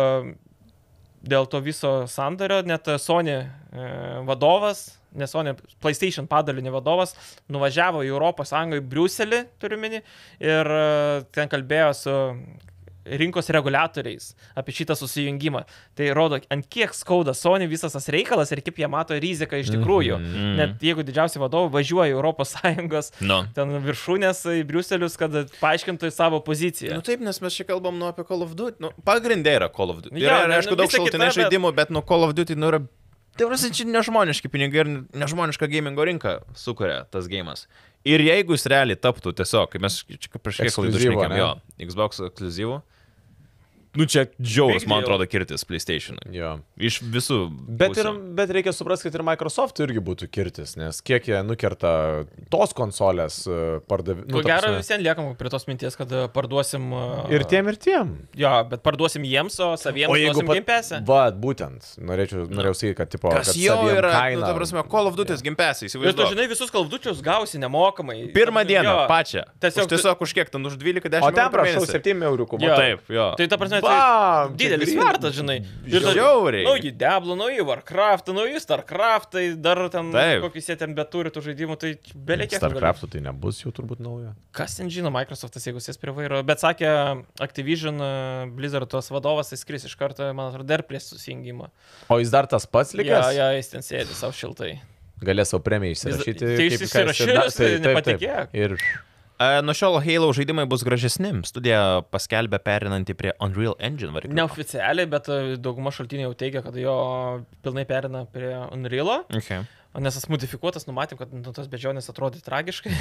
dėl to viso sandario net Sony vadovas, nes Sony PlayStation padalinio vadovas, nuvažiavo į Europos Sąjungą, į Briuselį, turiu mini, ir ten kalbėjo su rinkos reguliatoriais apie šitą susijungimą. Tai rodo, ant kiek skauda Sony visas tas reikalas ir kaip jie mato riziką iš tikrųjų. Net jeigu didžiausi vadovai važiuoja į Europos Sąjungos ten viršūnės į Briuselius, kad paaiškintų savo poziciją. Nu taip, nes mes čia kalbam apie Call of Duty. Pagrindė yra Call of Duty. Yra, aišku, daug šaltinių žaidimų, bet Call of Duty yra... Tai čia nežmoniški pinigai ir nežmoniška gamingo rinka sukuria tas gėjimas. Ir jeigu jis realiai taptų tiesiog, kai mes prieš kiek laidų šnekėm, Xbox ekskliuzyvų, nu čia džiaugus, man atrodo, kirtis PlayStation. Iš visų. Bet reikia suprasti, kad ir Microsoft irgi būtų kirtis, nes kiek jie nukerta tos konsolės pardavimą. Ko gero visiems liekam prie tos minties, kad parduosim... Ir tiem. Jo, bet parduosim jiems, o saviems duosim Game Pass'e. Va, būtent. Norėjau sakyti, kad tipo... Kas jau yra, ta prasme, Call of Duty's Game Pass'e, įsivaizduoju. Ir tu žinai, visus Call of Duty'us gausi nemokamai. Pirmą dieną, pačią. Tiesiog už kiek, ten už 12-10 eurų. O ten prašau 7 eurų. Taip, jo. Tai ta prasme, didelis svertas, žinai. Žiauriai. Nauji Diablo, nauji Warcraft, nauji Starcraft, tai dar ten kokius jie ten beturi tų žaidimų, tai belėkiek. Starcraft tai nebus jau turbūt naujo. Kas ten žino, Microsoftas, jeigu jis prie vairo. Bet sakė, Activision Blizzard tos vadovas, jis skris iš karto, man atrodo, dar prie susijungimo. O jis dar tas pats likęs? Jo, jis ten sėdi savo šiltai. Galės savo premiją išsirašyti. Tai išsirašys, tai nepatikėk. Ir Nuo šiol Halo žaidimai bus gražesni. Studija paskelbė perinantį prie Unreal Engine variklio. Neoficialiai, bet dauguma šaltinių jau teigia, kad jo pilnai perina prie Unreal'o. Okay. Nes tas modifikuotas, numatėm, kad tos bežionės atrodė tragiškai.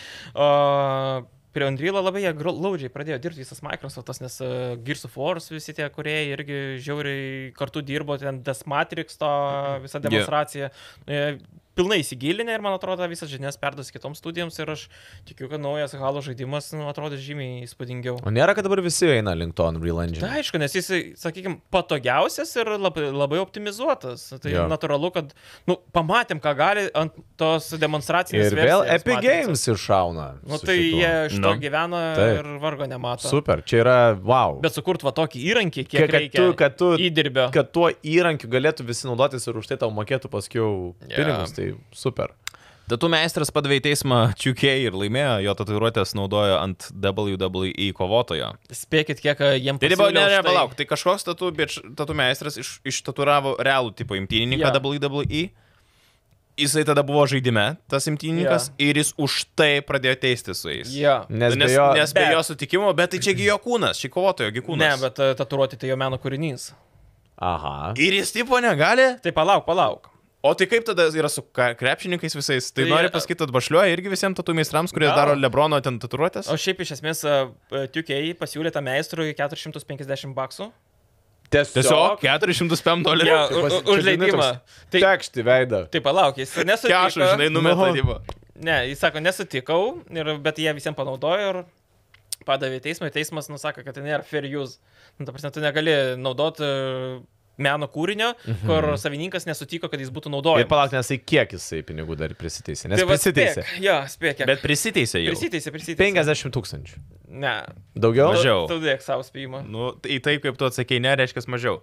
Prie Unreal'o labai jie glaudžiai pradėjo dirbti visas Microsoftas, nes Gears of War visi tie kūrėjai irgi žiauriai kartu dirbo, ten Death Matrix to visą demonstraciją. Pilnai įsigilinę ir, man atrodo, visas žinias perduos kitoms studijoms ir aš tikiu, kad naujas Halo žaidimas atrodo žymiai įspūdingiau. O nėra, kad dabar visi eina link to Unreal Engine? Tai aišku, nes jis, sakykime, patogiausias ir labai optimizuotas. Tai natūralu, kad, pamatėm, ką gali ant tos demonstracinės versijos. Ir vėl Epic Games iššauna. Tai jie iš to gyvena ir vargo nemato. Super, čia yra wow. Bet sukurt va tokį įrankį, kiek reikia įdirbio. Kad tuo įrankiu galėtų visi naudotis ir už tai tau mokėtų paskiau pinigus. Tai super. Tatų meistras padavė į teismą 2K ir laimėjo, jo tatuiruotės naudojo ant WWE kovotojo. Spėkit, kiek jiems pasiūlė. Ne, palauk, tai kažkoks tatų meistras ištatuiravo realų tipo imtynininką WWE. Jisai tada buvo žaidime, tas imtynininkas, ir jis už tai pradėjo teisti su jais. Nes be jo sutikimo, bet tai čiagi jo kūnas, šį kovotojo kūnas. Ne, bet tatuiruoti tai jo meno kūrinys. Aha. Ir jis tipo negali? Tai palauk. O tai kaip tada yra su krepšininkais visais? Tai nori pasakyti, atbašliuoja irgi visiems tatų meistrams, kurie daro Lebrono ten tatuiruotės? O šiaip iš esmės 2K pasiūlė tą meistrui $450. Tiesiog $405 už leidimą. Tekšti veidą. Tai palauk, jis nesutiko. Kešų, žinai, numeta dybą. Ne, jis sako, nesutikau, bet jie visiems panaudojo ir padavė teismą. Teismas nusako, kad tai nėra fair use. Ta prasme, tu negali naudoti meno kūrinio, kur savininkas nesutiko, kad jis būtų naudojamas. Ir palauk, nes tai kiek jisai pinigų dar prisiteisė? Nes prisiteisė. Spėk. Bet prisiteisė jau. Prisiteisė. 50 000. Ne. Daugiau? Mažiau. Tu dėk savo spėjimą. Nu, į taip, kaip tu atsakei, ne, reiškia mažiau.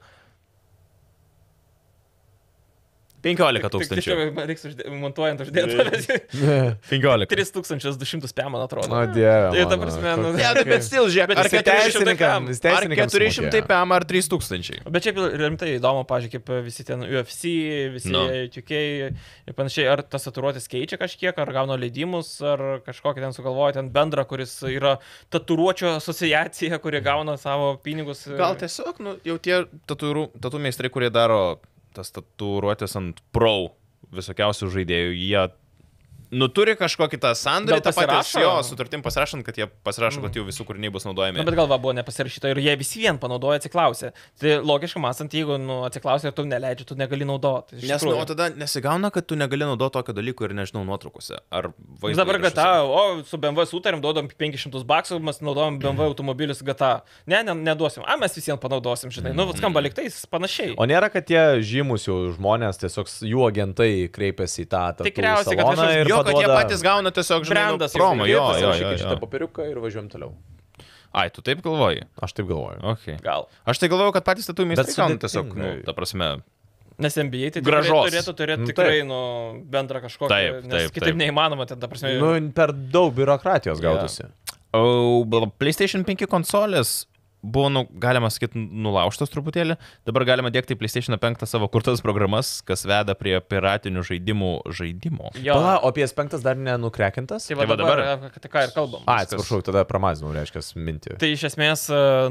15 000. Reiks montuojant uždėtą. 15. 3200 PM, man atrodo. O dieve. Tai ta prasme, bet stil, žiūrėk, ar 400 PM ar 3000. Bet šiaip rimtai įdomu, pažiūrėk, kaip visi ten UFC, visi 2K ir panašiai, ar tas tatuiruotės keičia kažkiek, ar gauna leidimus, ar kažkokį ten sugalvoja ten bendrą, kuris yra tatuiruočio asociacija, kurie gauna savo pinigus. Gal tiesiog, jau tie tatu meistrai, kurie daro tas tatuiruotės ant pro visokiausių žaidėjų, jie turi kažkokį tą sandorį, tą patį jo sutartim pasirašant, kad jie pasirašo, kad jau visų kūriniai bus naudojami. Bet galva buvo nepasirašyta ir jie visi vien panaudoja atsiklausę. Tai logiškai mąstant, jeigu atsiklausė ir tu neleidži, tu negali naudoti. Nes o tada nesigauna, kad tu negali naudoti tokio dalyko ir nežinau nuotraukose. Ar vaizdo. Dabar GTA, su BMW sutarėm, duodam $500, mes naudojam BMW automobilius GTA. Ne, neduosim. Mes visiems panaudosim, žinai. Skamba liktais panašiai. O nėra, kad tie žymus jau žmonės, tiesiog jų agentai kreipiasi į tą saloną ir kad jie patys gauna tiesiog žinai promo. Jo. Šitą papiriuką ir važiuojam toliau. Ai, tu taip galvoji? Aš taip galvoju. Okay. Gal. Aš tai galvoju, kad patys tatų meistrai gauna tiesiog, ta prasme. Nes NBA tai turėtų tikrai bendrą kažkokią, nes kitaip neįmanoma, ta prasme. Per daug biurokratijos gautųsi. O PlayStation 5 konsolės buvo, galima sakyti, nulaužtas truputėlį. Dabar galima dėkti į PlayStation 5 savo kurtas programas, kas veda prie piratinių žaidimo. Pala, o PS5 dar nenukrekintas? Tai va dabar, tai ką ir kalbam. Atsiprašau, tada pramazinau, reiškia, mintį. Tai iš esmės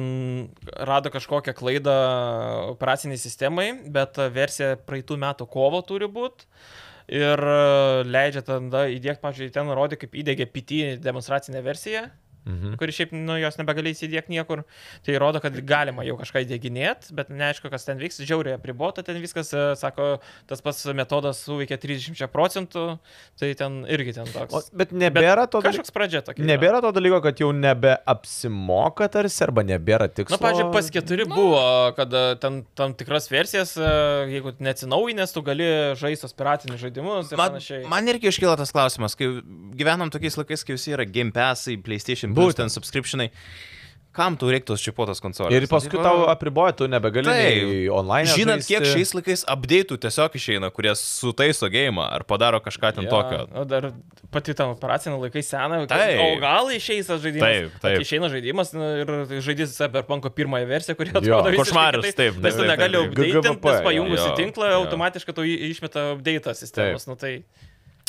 rado kažkokią klaidą operaciniai sistemai, bet versija praeitų metų kovo turi būti. Ir leidžia tada įdėkti, pavyzdžiui, ten nurodė, kaip įdėgė PT demonstracinę versiją. Kuri šiaip jos nebegali įsidėkti niekur. Tai rodo, kad galima jau kažką įdėginėti, bet neaišku, kas ten vyks, žiauriai apribota ten viskas, sako, tas pats metodas suveikia 30%, tai ten irgi ten toks. Bet nebėra to dalyko. Kažkoks pradžia tokia. Nebėra to dalyko, kad jau nebeapsimoka tarsi, arba nebėra tikslo. Pavyzdžiui, pas 4 buvo, kad ten tam tikras versijas, jeigu neatsinaujinės, tu gali žaisti tos piratinius žaidimus ir panašiai. Man irgi iškyla tas klausimas, kai gyvenam tokiais laikais, kai visi yra Game Passai, PlayStation Plus, ten subscriptionai. Kam tu reiktų šipotas konsolės? Ir paskui tau apriboja, tu nebegali online. Žinant, kiek šiais laikais update'ų tiesiog išeina, kurie sutaiso gėjimą ar padaro kažką ten tokio. O dar pati tam operacinė laikai sena, o gal išeis tas žaidimas. Taip. Išeina žaidimas ir žaidys Cyberpunk pirmąją versiją, kuri atrodo košmaras, taip. Nes tu negali update'inti, nes pajungus į tinklą, automatiškai tu išmeta update'ą sistemos.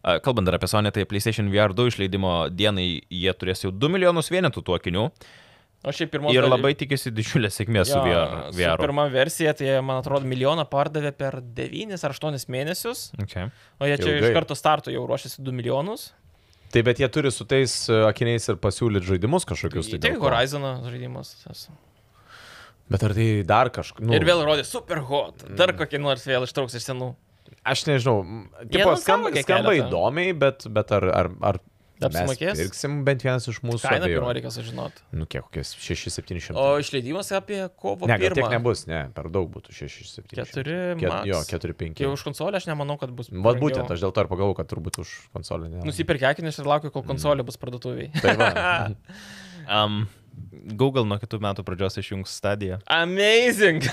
Kalbant dar apie Sony, tai PlayStation VR 2 išleidimo dienai jie turės jau 2 milijonus vienetų tų akinių. O šiaip pirmos Ir labai tikisi didžiulė sėkmė su VR. Su pirma versija, tai man atrodo, milijoną pardavė per 9 ar 8 mėnesius. Okay. O jie čia Ilgai. iš karto starto jau ruošiasi 2 milijonus. Tai bet jie turi su tais akiniais ir pasiūlyti žaidimus kažkokius. Tai dėl ko? Horizono žaidimas. Bet ar tai dar kažkas? Nu, Ir vėl rodė super hot. Dar kokį nors vėl ištrauks iš senų. aš nežinau. Tipo, skamba keletą. įdomiai, bet ar mes Apsimokės? pirksim bent vienas iš mūsų. Kainą abejoju. pirmą reikia sužinoti. Nu, kiek kokias 6-700. O išleidimas apie kovo Ne, gal tiek 1. nebus, ne, per daug būtų 6-700. 4 max. Jo, 4-5. Kai už konsolę aš nemanau, kad bus. Vat būtent, aš dėl to ir pagalvoju, kad turbūt už konsolę. Ne. Nusipirkė akinius ir laukiu, kol konsolė bus parduotuviai. Tai va. Google nuo kitų metų pradžios išjungs stadiją. Amazing!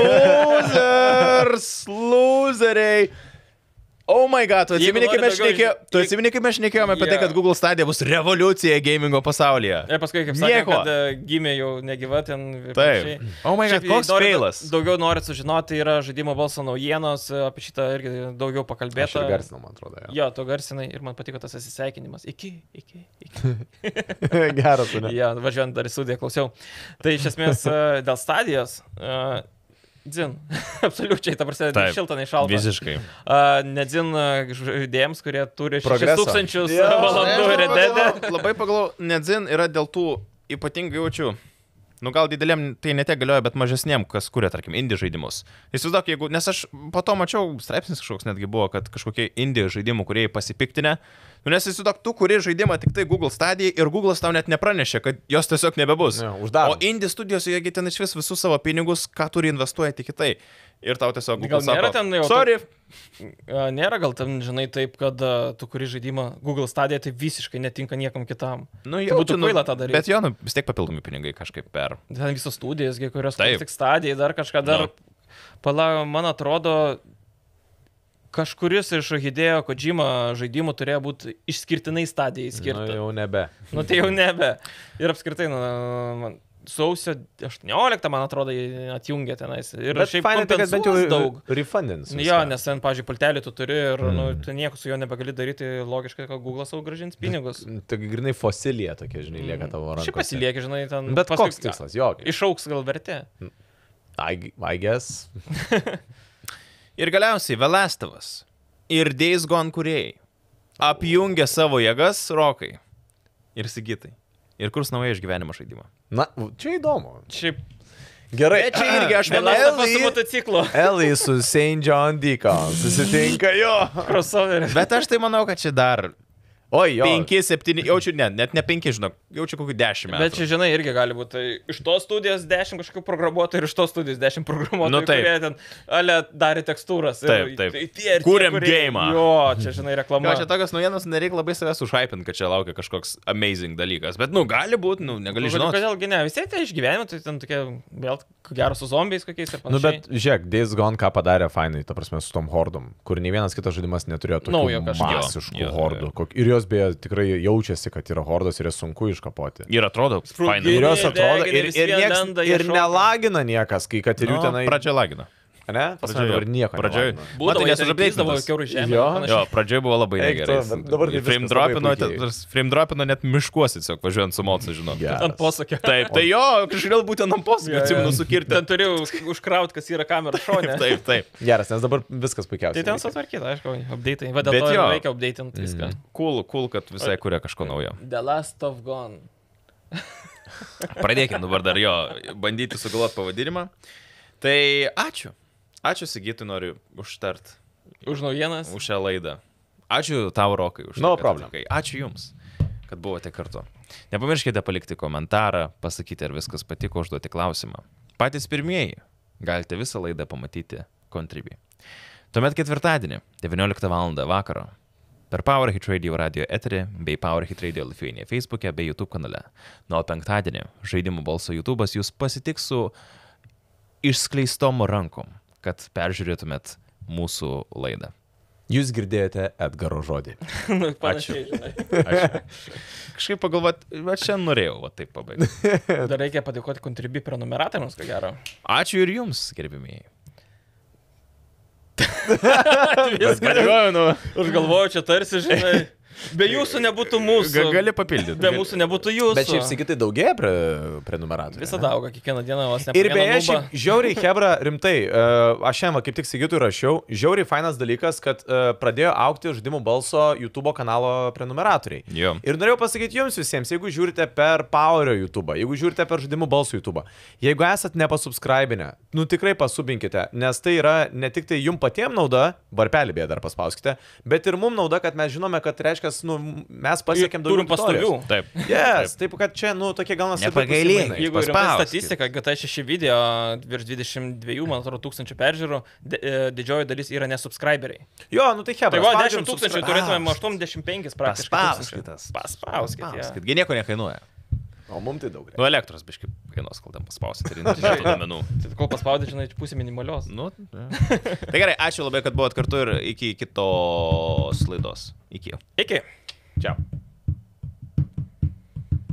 Loseriai! Oh my god, tu Jeigu atsimeni, kaip nori mes daugiau šnekėjome, tu atsimeni, kaip mes šnekėjome apie tai, Yeah. kad Google Stadia bus revoliucija gamingo pasaulyje. Ir paskui, kaip sakė, Nieko. kad gimė jau negyva ten. ir Taip. panašiai. Oh my god, Šiaip, koks nori- failas. Daugiau norit sužinoti, yra žaidimo balso naujienos, apie šitą irgi daugiau Aš pakalbėta. ir garsinau, man atrodo. Jo. Jo, tu garsinai ir man patiko tas atsisveikinimas. Iki. Geras, ne? Ja, važiuojant dar į studiją klausiau. Tai iš esmės dėl stadijos, dzin, absoliučiai, ta prasme, Taip, šilta, nei šalta. Visiškai. Nedzin žaidėjams, kurie turi Progreso. 6000 Jo, valandų rededė. Labai pagalvoju, nedzin yra dėl tų ypatingai jaučiu. Nu gal didelėm tai netiek galioja, bet mažesnėm, kas kuria, tarkim, indie žaidimus. Įsivaizduok, jeigu, nes aš po to mačiau, straipsnis kažkoks netgi buvo, kad kažkokie indie žaidimų kuriejai pasipiktinę. Nu, nes įsivaizduok, tu kuri žaidimą tik tai Google Stadia ir Google'as tau net nepranešė, kad jos tiesiog nebebus. Jo, uždaro. O indie studijos, jiegi ten iš vis visus savo pinigus, ką turi investuoja tik į tai. Ir tau tiesiog Gal Google nėra sako, ten jau sorry. Nėra gal ten, žinai, taip, kad tu kuri žaidimą Google Stadia, tai visiškai netinka niekam kitam. Nu, Tai jau būtų kvaila tą daryti. Bet jo, nu, vis tiek papildomi pinigai kažkaip per. Ten visos studijas, kurios Taip. tik stadijai, dar kažką dar. Nu. Pala, man atrodo, kažkuris iš Hideo Kojima žaidimų turėjo būti išskirtinai stadijai Nu, skirti. jau nebe. Nu tai jau nebe. Ir apskritai, sausio 18, man atrodo, jie atjungė tenais. Ir Bet šiaip fainai, tai kad bent jau kompensuos daug. refundins. Jo, nes ten, pažiūrėjau, pultelį tu turi ir nu, Mm. tu nieko su juo nebegali daryti, logiškai, kad Google savo gražins pinigus. Tai grinai fosilija tokia, žinai, lieka tavo rankose. Šiaip pasilieki, žinai, ten. Bet paskui koks tikslas, jo. Išauks gal vertė. I guess. Ir galiausiai Velastovas ir Days Gone kūrėjai apjungia savo jėgas Rokai ir Sigitai. Ir kurs naują išgyvenimo žaidimą. Na, čia įdomu. Šiaip. Gerai. Bet čia irgi aš Vienas manau. tapas su motociklu. Ellie su St. John Deacon susitinka jo. Crossoveris. Bet aš tai manau, kad čia dar Oi, jo. 5, 7, jaučiu, net ne 5, žinok, jaučiu kokių 10 metų. Bet čia, žinai, irgi gali būti. Tai iš tos studijos 10 kažkokių programuotojų ir iš tos studijos 10 programuotojų, Nu, taip. kurie ten, ale, darė tekstūras. Taip, taip. Tai tie ir tie, Kūrėm kurie- geimą. Jo, čia, žinai, reklama. Gal čia tokios naujienos nereikia labai savęs užhypint, kad čia laukia kažkoks amazing dalykas. Bet, nu, gali būti, nu, negali žinoti. Kodėlgi ne, vis tiek tai išgyvenimo, tai ten tokie, vėl ko gero su zombiais kokiais ir Nu, panašiai. bet žiūrėk, Days Gone ką padarė fainai, ta prasme, su tom hordom, kur nei vienas kitas žaidimas neturėjo tokių Naujo kažko. masiškų Jo, jo, hordų. Ir jos beje tikrai jaučiasi, kad yra hordos ir jas sunku iškapoti. Ir atrodo, Sprūgini, fainai. Ir jos atrodo, degini, vis vien lenda, jie ir šoka. nelagina niekas, kai kad ir jų tenai... Pradžioje lagino. Ne? Pas mane dabar nieko. Pradžioje. nelagina. Būdavo, Matai, jie nes ten užupdėtindavo keisdavo kiaurų žemę. Jo. ir panašiai. Jo, pradžioje buvo labai Eik tu, negerai. bet dabar tai Frame viskas labai dropino, frame dropino net miškuosi, tiesiog važiuojant su mocu, žinau. Geras. Ant posakio. Taip, tai jo, kažkodėl būtent ant posūkio, Jo, jo. atsimenu, sukirti. Ten turėjau užkrauti, kas yra kamera šone. Taip, taip. Geras, nes dabar viskas puikiausiai. Tai ten veikia. sutvarkyta, aišku, update'ai. Va dėl Bet to ir jo. reikia update'inti viską. Cool, kad visai kuria kažko naujo. The Last of Gone. Pradėkime dabar dar jo bandyti sugalvoti pavadinimą. Tai ačiū. Ačiū Sigitui, noriu užtart Už naujienas. už šią laidą. Ačiū tau, Rokai, už No tai, kad problem. atvykai. Ačiū Jums, kad buvote kartu. Nepamirškite palikti komentarą, pasakyti, ar viskas patiko, užduoti klausimą. Patys pirmieji galite visą laidą pamatyti Contribui. Tuomet ketvirtadienį, 19 val. Vakaro, per Powerhit Radio radio eterį bei Powerhit Radio Lithuania Facebook'e bei YouTube kanale. Nuo penktadienį žaidimų balso YouTube'as jūs pasitiks su išskleistom rankom, kad peržiūrėtumėt mūsų laidą. Jūs girdėjote Edgaro žodį. Nu, panašiai, žinai. Aš kažkaip pagalvot, bet šiandien norėjau va, taip pabaigti. Dar reikia padėkoti Contribui prenumeratoriams, ko gero. Ačiū ir Jums, gerbimieji. Aš galvoju, čia tarsi, žinai, be jūsų nebūtų mūsų. Gali papildyti. Be mūsų nebūtų jūsų. Bet šiaip sakytai daugėja prenumeratorių. Visada auga, kiekvieną dieną vos ne. Ir beje, šiaip žiauriai, Hebra, rimtai, aš šiandien kaip tik Sigitui rašiau, žiauriai fainas dalykas, kad pradėjo augti Žaidimų balso YouTube kanalo prenumeratoriai. Jo. Ir norėjau pasakyti jums visiems, jeigu žiūrite per Powerio YouTube, jeigu žiūrite per Žaidimų balso YouTube, jeigu esat nepasubscribinę, nu tikrai pasubinkite, nes tai yra ne tik tai jums patiems nauda, varpelį beje dar paspauskite, bet ir mums nauda, kad mes žinome, kad reiškia, nu, mes pasiekėm daugiau pastovių. Taip. Yes, taip, kad čia, nu, tokie gaunasi. Nepagailėk. Jeigu yra statistika, GTA 6 video virš 22, man atrodo, tūkstančių peržiūrų, didžioji dalis yra nesubscriberiai. Jo, nu tai Hebra. Tai va, 10 tūkstančių turėtume 85 praktiškai. Paspauskit. Gi nieko nekainuoja. O mums tai daug. Nu, elektros biškai kainuos, kol ten paspausit ir interneto duomenų. Tai kol paspaudai, žinai, pusė minimalios. Nu, tai gerai, ačiū labai, kad buvot kartu ir iki kitos laidos. Iki. Iki. Čia.